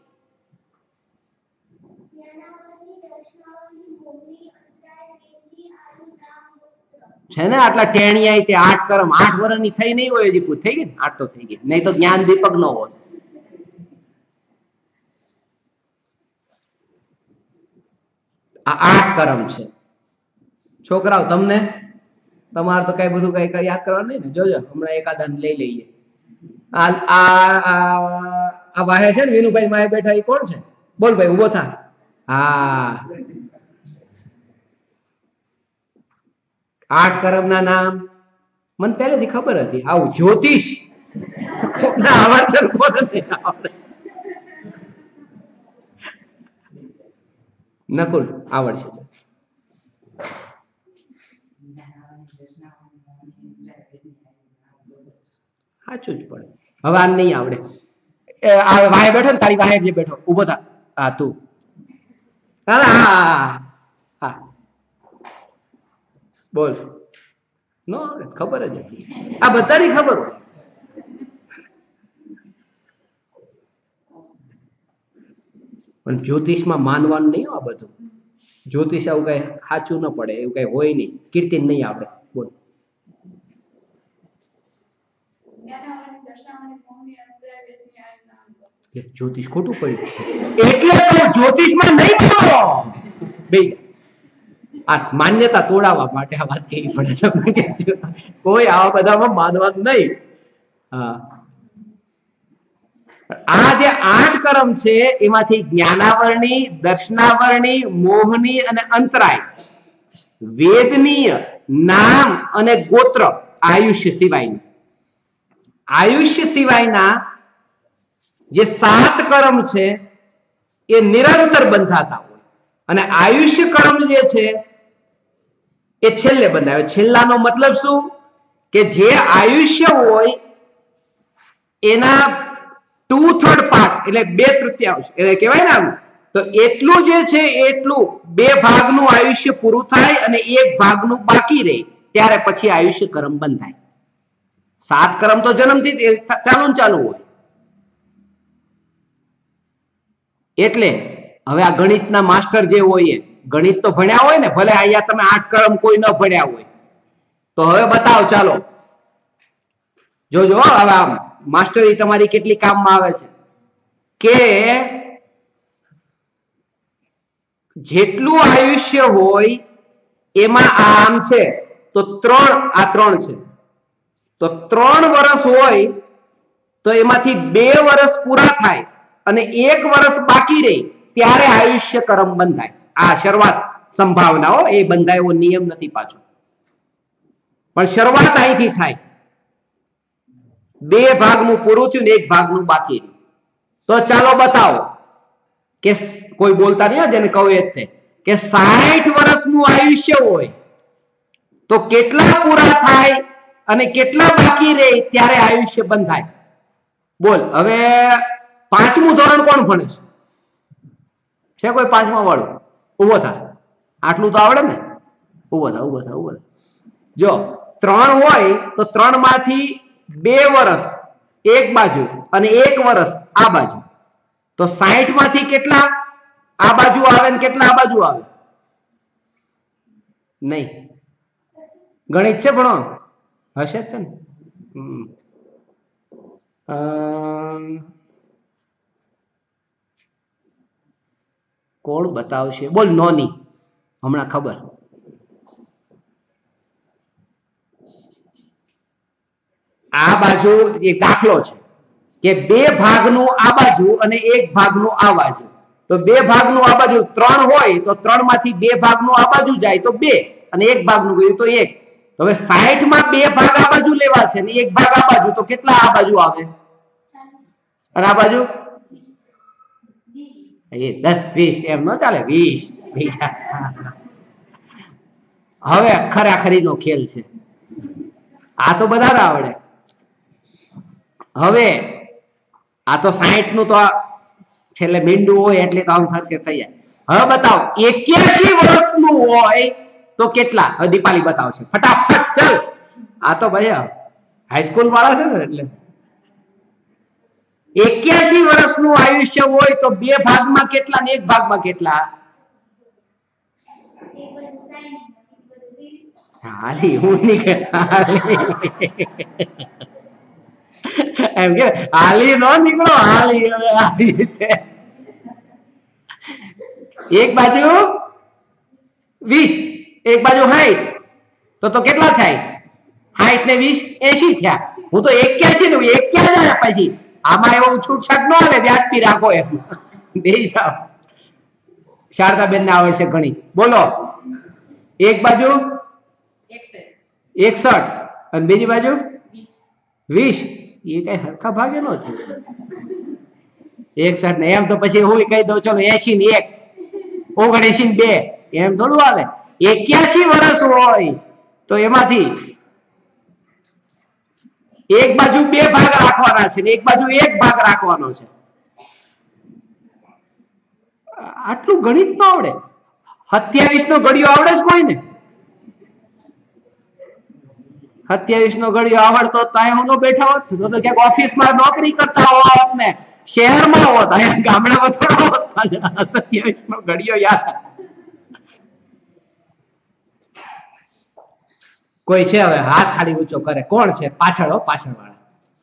છે ને આટલા ટેણિયા, તે આઠ કરમ. આઠ વર્ષની થઈ નહીં હોય હજી, થઈ ગઈ ને આઠ તો થઈ ગઈ, નહીં તો જ્ઞાન દીપક ન હોત. આ આઠ કરમ છે છોકરાઓ. તમને તમારે તો કઈ બધું કઈ યાદ કરવાનું નહીં ને. જોજો હમણાં એકાદા લઈ લઈએ. આ વાહે છે ને વિનુભાઈ માએ બેઠા, એ કોણ છે? બોલ ભાઈ, ઉભો થા. હા, આઠ કરમ ના નામ મને પહેલેથી ખબર હતી. આવું જ્યોતિષ નકુલ આવડશે. સાચું જ પડે. હવે આ નહીં આવડે. વાહે બેઠો ને, તારી વાહે જે બેઠો, ઉભો થા. હા તું. હા હા, બોલ. નો આવડે, ખબર જ હતી. આ બધાની ખબર હોય. પણ જ્યોતિષમાં માનવાનું નહીં આ બધું. જ્યોતિષ આવું કઈ સાચું ન પડે, એવું કઈ હોય નહીં. કીર્તિન નહીં આપણે. બોલ. જ્યોતિષ ખોટું પડ્યું એટલે જ્યોતિષમાં નહીં માનો. બે આ માન્યતા તોડાવવા માટે આ વાત કેવી પડે તમને. કોઈ આવા બધામાં માનવાનું નહીં. હા, આ જે આઠ કર્મ છે એમાંથી જ્ઞાનાવરણી, દર્શનાવરણી, મોહની અને અંતરાય, વેદનીય, નામ અને ગોત્ર, આયુષ્ય સિવાયનું, આયુષ્ય સિવાયના જે સાત કર્મ છે એ નિરંતર બંધાતા હોય અને આયુષ્ય કર્મ જે છે એ છેલ્લે બંધાય. છેલ્લાનો મતલબ શું કે જે આયુષ્ય હોય એના ટુ થર્ડ પાર્ટ એટલે બે તૃતીયાંશ એટલે કહેવાય ને આમ તો એટલું જે છે એટલું બે ભાગનું આયુષ્ય પૂરું થાય અને એક ભાગનું બાકી રહે ત્યારે પછી આયુષ્ય કર્મ બંધાય. સાત કર્મ તો જન્મથી ચાલુ ને ચાલુ હોય. એટલે હવે આ ગણિતના માસ્ટર જે હોય ગણિત તો ભણ્યા હોય ને, ભલે અહીંયા તમે આઠ કર્મ કોઈ ન ભણ્યા હોય તો હવે બતાવો ચાલો જોજો હવે આમ માસ્ટરી તમારી કેટલી કામમાં આવે છે કે જેટલું આયુષ્ય હોય એમાં આમ છે તો ત્રણ આ ત્રણ છે તો ત્રણ વર્ષ હોય તો એમાંથી બે વર્ષ પૂરા થાય અને એક વર્ષ બાકી રહે ત્યારે આયુષ્ય કર્મ બંધાય. આ શરૂઆત સંભાવનાઓ એ બંધાય એવો નિયમ નથી પાછો, પણ શરૂઆત અહીંથી થાય. બે ભાગનું પૂરું થયું ને એક ભાગનું બાકી રહ્યું. તો ચાલો બતાવો કે કોઈ બોલતા નહીં જેને કહું એ જ કે સાઠ વર્ષનું આયુષ્ય હોય તો કેટલા પૂરા થાય અને કેટલા બાકી રહે ત્યારે આયુષ્ય બંધાય. બોલ હવે પાંચમું ધોરણ કોણ ભણે છે? છે કોઈ પાંચમા વાળું? ઉભો થા, આટલું તો આવડે ને. ઉભો થા ઉભો થા ઉભો થા. જો ત્રણ હોય તો ત્રણ માંથી બે વર્ષ એક બાજુ અને એક વર્ષ આ બાજુ તો સાઠ માંથી કેટલા આ બાજુ આવે ને કેટલા આ બાજુ આવે? નહીં ગણિત છે ભણો હશે જ ને. કોણ બતાવશે? બોલ નોની હમણાં ખબર. આ બાજુ એક દાખલો છે કે બે ભાગનું આ બાજુ અને એક ભાગનું આ બાજુ તો બે ભાગનું આ બાજુ ત્રણ હોય તો ત્રણ માંથી બે ભાગનું આ બાજુ જાય તો બે અને એક ભાગનું ગયું તો એક. તો હવે સાઠ માં બે ભાગ આ બાજુ લેવા છે અને એક ભાગ આ બાજુ તો કેટલા આ બાજુ આવે અને આ બાજુ એ દસ વીસ એમ ન ચાલે. વીસ હવે ખરાખરી નો ખેલ છે. આ તો બધા આવડે. હવે આ તો સાઠ નું તો છેલ્લે મીંડું હોય એટલે તો આમ થરકે થઈ જાય. હવે બતાવો એક્યાસી વર્ષનું હોય તો કેટલા? હવે દીપાલી બતાવશે ફટાફટ. ચાલ આ તો ભાઈ હાઈસ્કૂલ વાળા છે ને એટલે એક્યાસી વર્ષનું આયુષ્ય હોય તો બે ભાગમાં કેટલા ને એક ભાગમાં કેટલા? હાલી હું નીકળે એમ કે હાલી નો નીકળો હાલી હવે આવી રીતે એક બાજુ વીસ એક બાજુ સાઠ તો તો કેટલા થાય? સાઠ ને વીસ એસી થયા. હું તો એક્યાસી નું એક્યાસી જાય પછી આમાં એવું છૂટછાટ ન આવે વ્યાજપી રાખો એમ બે જાઓ. શારદાબેન ને આવડશે ઘણી. બોલો એક બાજુ એકસઠ અને બીજી બાજુ વીસ એ કઈ હરખા ભાગે નો છે. એકસઠ ને એમ તો પછી હું કહી દઉં ચલો એસી ને એક ઓગણએસી ને બે એમ થોડું આવે. એક્યાસી વર્ષ હોય તો એમાંથી એક બાજુ બે ભાગ રાખવાના છે ને એક બાજુ એક ભાગ રાખવાનો છે. આટલું ગણિત ન આવડે? સત્યાવીસ નો ઘડિયો આવડે છે કોઈને? સત્યાવીસ નો ઘડિયો આવડતો તો હું નો બેઠા હોત તો ક્યાંક ઓફિસમાં નોકરી કરતા હોત ને શહેરમાં હોત. અહીંયા ગામડામાં થોડા હોત. સત્યાવીસ નો ઘડિયો યાદ કોઈ છે? હવે હાથ ખાલી ઊંચો કરે. કોણ છે પાછળ? હો પાછળ વાળા.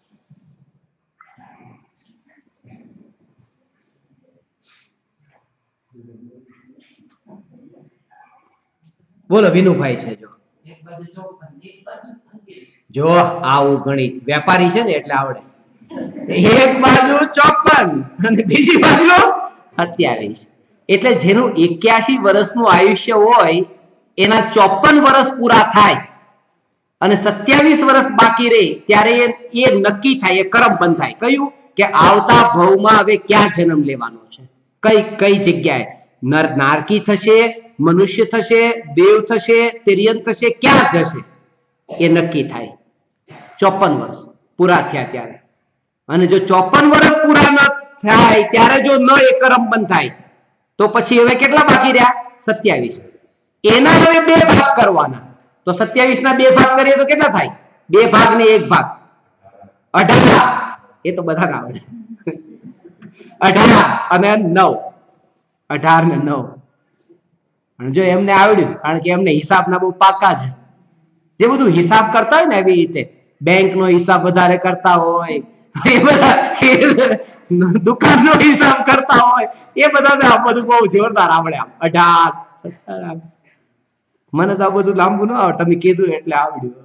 બોલો વિનુભાઈ છે. જો જો આવું ગણિત વેપારી છે ને એટલે આવડે. એક બાજુ ચોપન અને બીજી બાજુ સત્યાવીસ. એટલે જેનું એક્યાસી વર્ષનું આયુષ્ય હોય એના ચોપન વર્ષ પૂરા થાય અને સત્યાવીસ વર્ષ બાકી રહે ત્યારે એ નક્કી થાય, એ કરમ બંધ થાય. કયું? કે આવતા ભવમાં હવે ક્યાં જન્મ લેવાનો છે, કઈ કઈ જગ્યાએ નર નારકી થશે, મનુષ્ય થશે, દેવ થશે, તિર્યન થશે, ક્યાં જશે એ નક્કી થાય ચોપન વર્ષ પૂરા થયા ત્યારે. અને જો ચોપન વર્ષ પૂરા ન થાય ત્યારે જો ન એ કરમ બંધ થાય તો પછી હવે કેટલા બાકી રહ્યા? સત્યાવીસ. એના હવે બે ભાગ કરવાના. તો સત્યાવીસ ના બે ભાગ કરીએ તો કેટલા થાય? બે ભાગ ને એક ભાગ અઢાર. એ તો બધાને આવડે. અઢાર અને નવ. અઢાર ને નવ. અને જો એમને આવડ્યું, કારણ કે એમને હિસાબના બહુ પાકા છે, જે બધું હિસાબ કરતા હોય ને એવી રીતે બેંક નો હિસાબ વધારે કરતા હોય, એ બધા દુકાન નો હિસાબ કરતા હોય, એ બધા આ બધું બહુ જોરદાર આવડે. આમ અઢાર સત્તર. મને તો આ બધું લાંબુ ન આવડે, તમે કીધું એટલે આવડ્યું.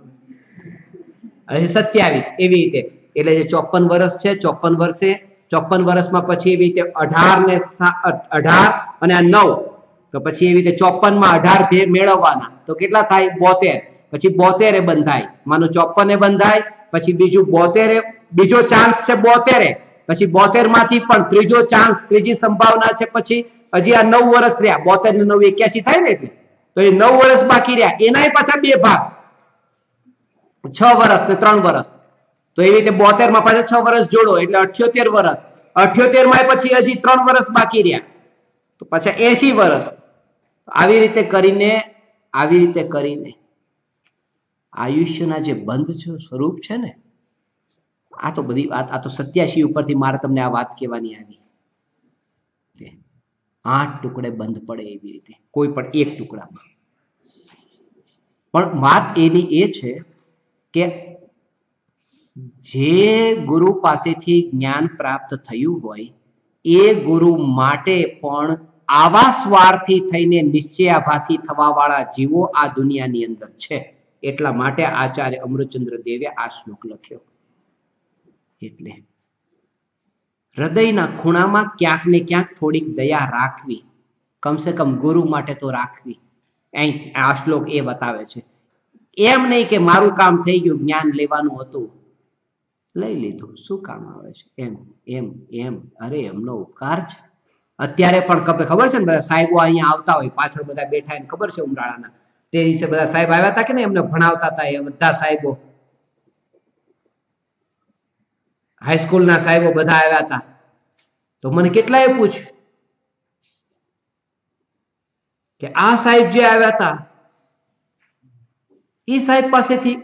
સત્યાવીસ એવી રીતે. એટલે જે ચોપન વર્ષ છે, ચોપન વર્ષે ચોપન વર્ષમાં પછી એવી રીતે અઢાર ને અઢાર અને આ નવ, તો પછી એવી રીતે ચોપન માં અઢાર મેળવવાના તો કેટલા થાય? બોતેર. પછી બોતેરે બંધાય, માનો ચોપને બંધાય, પછી બીજું બોતેરે, બીજો ચાન્સ છે બોતેરે, પછી બોતેર માંથી પણ ત્રીજો ચાન્સ, ત્રીજી સંભાવના છે. પછી હજી આ નવ વર્ષ રહ્યા, બોતેર ને નવ એક્યાસી થાય ને, એટલે તો એ નવ વર્ષ બાકી રહ્યા. એના પાછા બે ભાગ, છ વર્ષ ને ત્રણ વર્ષ. તો એવી રીતે બોતેર માં પાછા છ વર્ષ જોડો એટલે અઠ્યોતેર વર્ષ. અઠ્યોતેર માં પછી હજી ત્રણ વર્ષ બાકી રહ્યા, તો પાછા એસી વર્ષ. આવી રીતે કરીને આવી રીતે કરીને આયુષ્યના જે બંધ છે, સ્વરૂપ છે ને, આ તો બધી વાત, આ તો સત્યાસી ઉપરથી મારે તમને આ વાત કહેવાની આવી. આઠ ટુકડે બંધ પડે એવી રીતે, કોઈ પણ એક ટુકડામાં. પણ વાત એની એ છે કે જે ગુરુ પાસેથી જ્ઞાન પ્રાપ્ત થયું હોય એ ગુરુ માટે પણ આવા સ્વાર્થી થઈને નિશ્ચયાભાસી થવા વાળા જીવો આ દુનિયાની અંદર છે. એટલા માટે આચાર્ય અમૃતચંદ્ર દેવે આ શ્લોક લખ્યો. એટલે હૃદયના ખૂણામાં ક્યાંક ને ક્યાંક થોડીક દયા રાખવી, કમસે કમ ગુરુ માટે તો રાખવી. અહીંથી આ શ્લોક એ બતાવે છે. એમ નહીં કે મારું કામ થઈ ગયું, જ્ઞાન લેવાનું હતું, લઈ લીધું, શું કામ આવે છે, એમ એમ એમ. અરે એમનો ઉપકાર છે. અત્યારે પણ ખબર છે ને, બધા સાહેબો અહીંયા આવતા હોય, પાછળ બધા બેઠા એને ખબર છે ઉમરાળાના, તે દિવસે બધા સાહેબ આવ્યા હતા કે ને, એમને ભણાવતા હતા એ બધા સાહેબો, હાઈસ્કૂલના સાહેબો બધા આવ્યા હતા. તો મને કેટલાએ પૂછ્યું કે આ સાહેબ જે આવ્યા હતા એ સાહેબ પાસેથી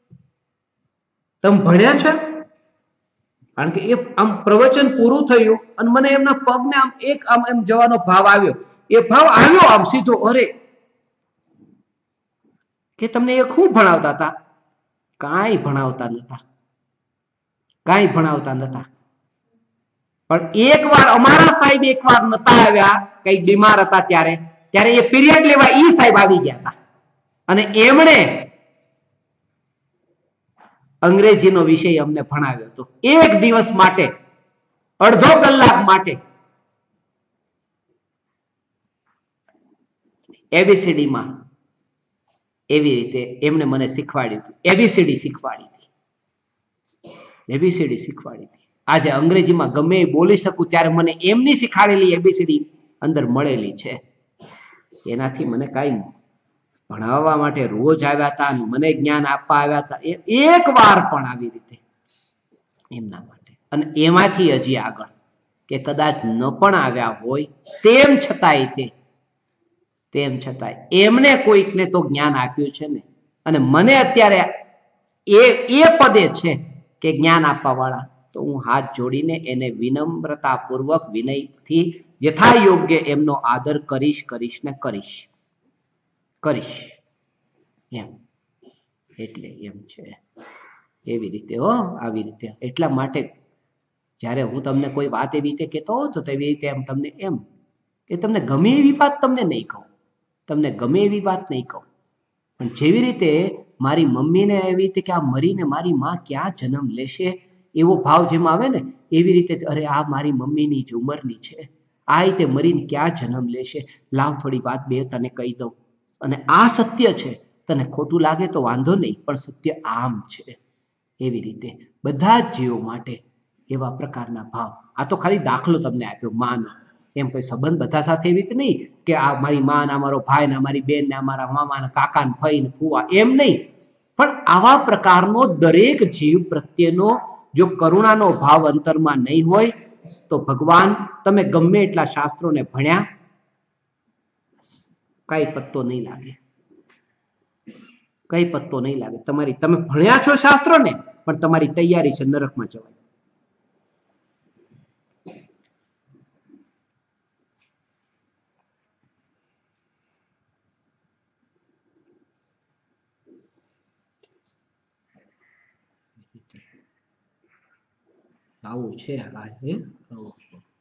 તમે ભણ્યા છે? કારણ કે એ આમ પ્રવચન પૂરું થયું અને મને એમના પગને આમ એક આમ એમ જવાનો ભાવ આવ્યો. એ ભાવ આવ્યો આમ સીધો, અરે કે તમને એ ખૂબ ભણાવતા હતા. કાંઈ ભણાવતા નતા, કાંઈ ભણાવતા નતા. પણ એક વાર અમારા સાહેબ એક વાર નતા આવ્યા, કઈ બીમાર હતા ત્યારે, ત્યારે એ પીરિયડ લેવા ઈ સાહેબ આવી ગયા હતા અને એમણે અંગ્રેજીનો વિષય અમને ભણાવ્યો હતો. એક દિવસ માટે, અડધો કલાક માટે. એબીસીડી માં એવી રીતે એમણે મને શીખવાડ્યું હતું. એબીસીડી શીખવાડી હતી, એબીસીડી શીખવાડી હતી. આજે અંગ્રેજીમાં ગમે એ બોલી શકું ત્યારે મને એમની શીખાડેલી એબીસીડી અંદર મળેલી છે. એનાથી મને કાંઈ ભણાવવા માટે રોજ આવ્યા હતા, મને જ્ઞાન આપવા આવ્યા હતા, એક વાર પણ આવી રીતે એમના માટે. અને એમાંથી હજી આગળ કે કદાચ ન પણ આવ્યા હોય તેમ છતાંય તે તેમ છતાંય એમને કોઈકને તો જ્ઞાન આપ્યું છે ને. અને મને અત્યારે એ એ પદે છે કે જ્ઞાન આપવા વાળા, તો હું હાથ જોડીને એને વિનમ્રતાપૂર્વક વિનયથી યથા યોગ્ય એમનો આદર કરીશ કરીશ ને કરીશ કરીશ એમ. એટલે એમ છે એવી રીતે હો, આવી રીતે. એટલા માટે જ્યારે હું તમને કોઈ વાત એવી રીતે કહેતો હોઉં તો એવી રીતે એમ તમને એમ કે તમને ગમે એવી વાત તમને નહીં કહું, તમને ગમે એવી વાત નહીં કહું. પણ જેવી રીતે મારી મમ્મીને એવી રીતે કે આ મરીને મારી માં ક્યાં જન્મ લેશે એવો ભાવ જેમ આવે ને એવી રીતે જ, અરે આ મારી મમ્મીની જ ઉંમરની છે, આ રીતે મરીને ક્યાં જન્મ લેશે, લાવ થોડી વાત બે તને કહી દઉં, અને આ સત્ય છે, તને ખોટું લાગે તો વાંધો નહીં, પણ સત્ય આમ છે. એવી રીતે બધા જ જીવો માટે એવા પ્રકારના ભાવ. આ તો ખાલી દાખલો તમને આપ્યો માનો, એમ કોઈ સંબંધ બધા સાથે એવી રીતે નહીં કે આ મારી મા ને મારો ભાઈ ને મારી બેન ને મારા મામા ને કાકા ને ફઈ ને ફુવા, એમ નહીં, પણ આવા પ્રકારનો દરેક જીવ પ્રત્યેનો જો કરુણાનો ભાવ અંતરમાં નહીં હોય તો ભગવાન, તમે ગમે એટલા શાસ્ત્રોને ભણ્યા કઈ પત્તો નહીં લાગે, કઈ પત્તો નહીં લાગે. તમારી, તમે ભણ્યા છો શાસ્ત્રોને, પણ તમારી તૈયારી છે નરકમાં જવાની. આવું છે આ હે આવું.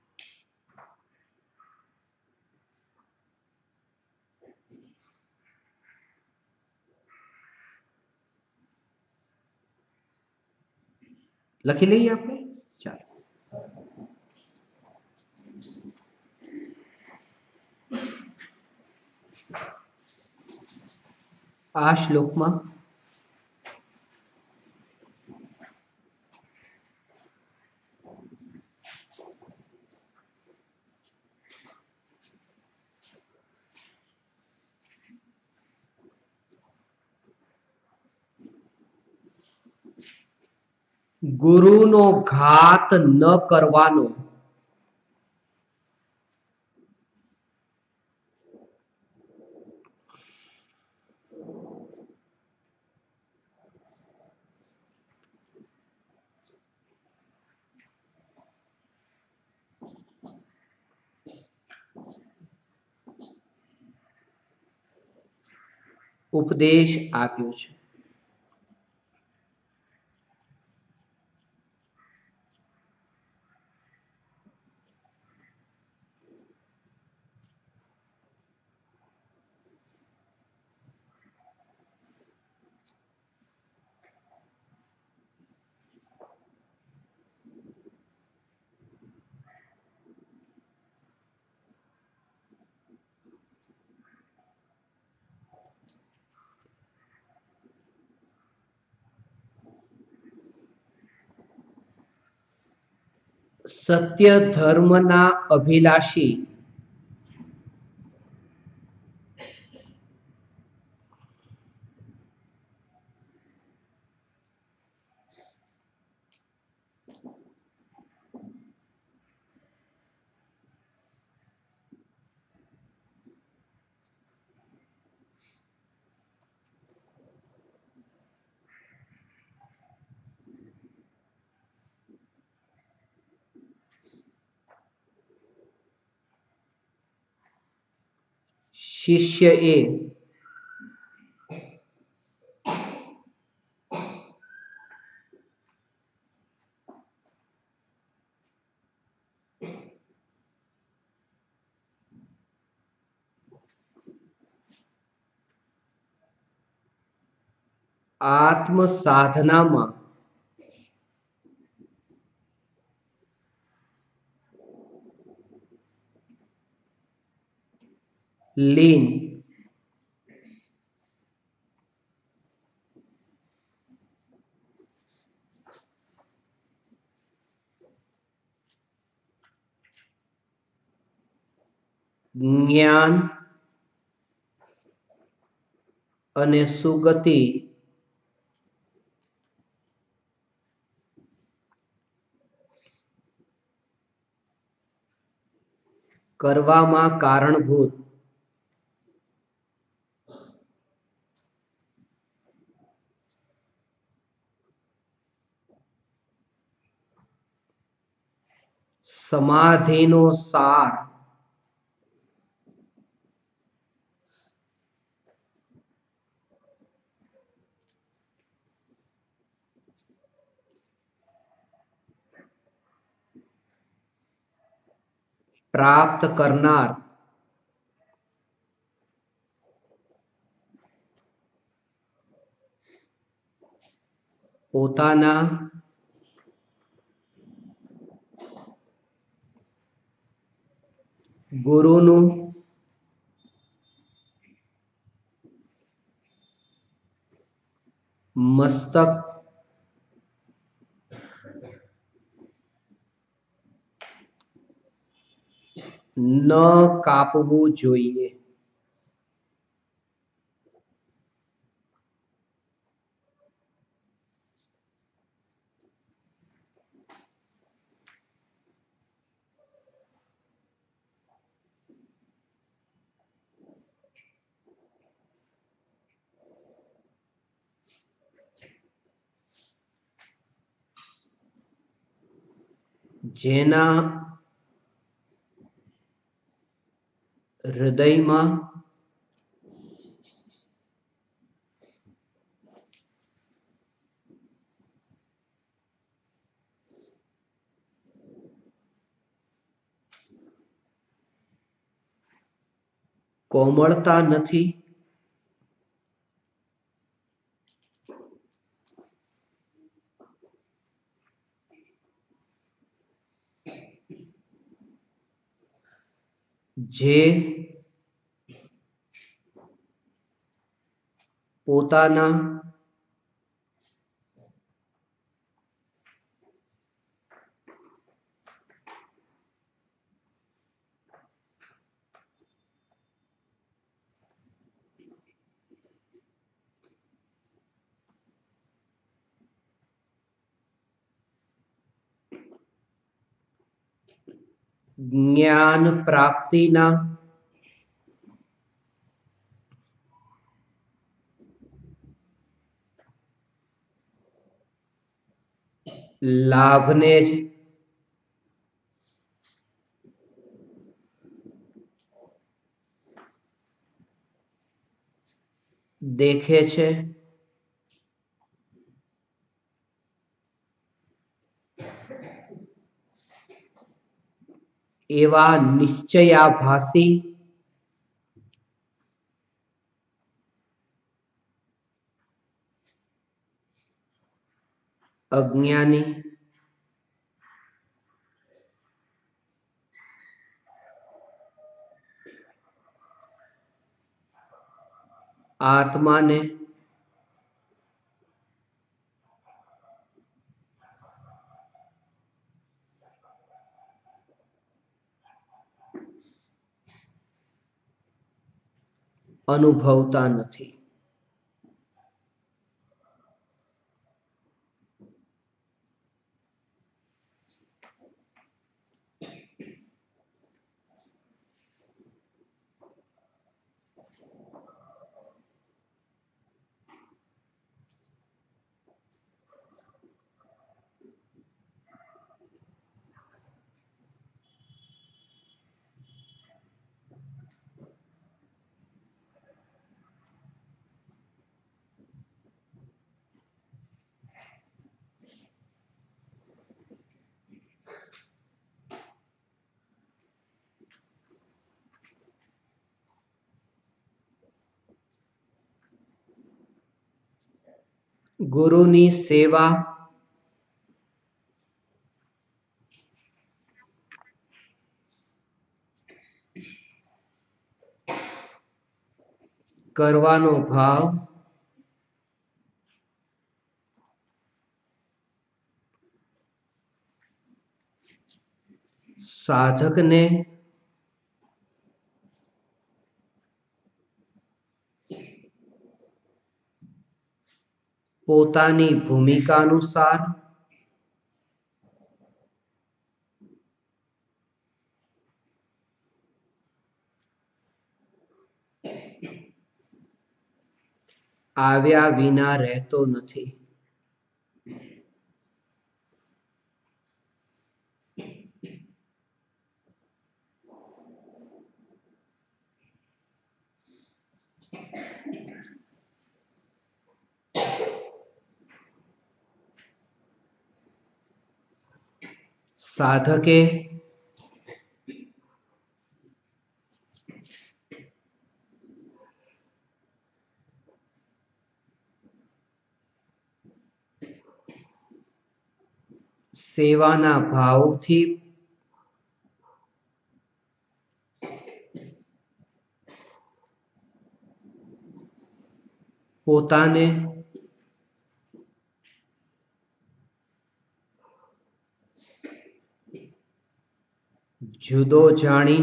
લખી લઈએ આપણે, ચાલો. આ શ્લોકમાં ગુરુનો ઘાત ન કરવાનો ઉપદેશ આપ્યો છે. સત્ય ધર્મના અભિલાષી શિષ્ય એ આત્મ સાધનામાં લીન જ્ઞાન અને સુગતિ કરવામાં કારણભૂત સમાધિનો સાર પ્રાપ્ત કરનાર પોતાના ગુરુનું મસ્તક ન કાપવું જોઈએ. જેના હૃદયમાં કોમળતા નથી, જે પોતાના જ્ઞાન પ્રાપ્તિના લાભને જ દેખે છે, એવા નિશ્ચયાભાસી અજ્ઞાની આત્માને અનુભવતા નથી. ગુરુની સેવા કરવાનો ભાવ સાધકને પોતાની ભૂમિકા અનુસાર આવ્યા વિના રહેતો નથી. સાધકે સેવાના ભાવથી પોતાને જુદો જાણી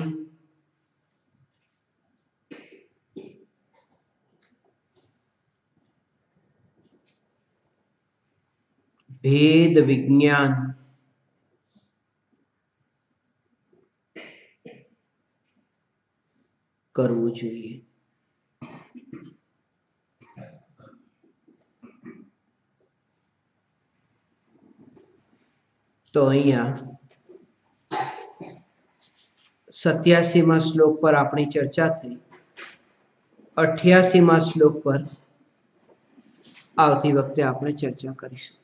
ભેદ વિજ્ઞાન કરવું જોઈએ. તો અહીંયા સત્યાસી માં શ્લોક પર આપણી ચર્ચા થઈ. અઠ્યાસી માં શ્લોક પર આવતી વખતે આપણે ચર્ચા કરીશું.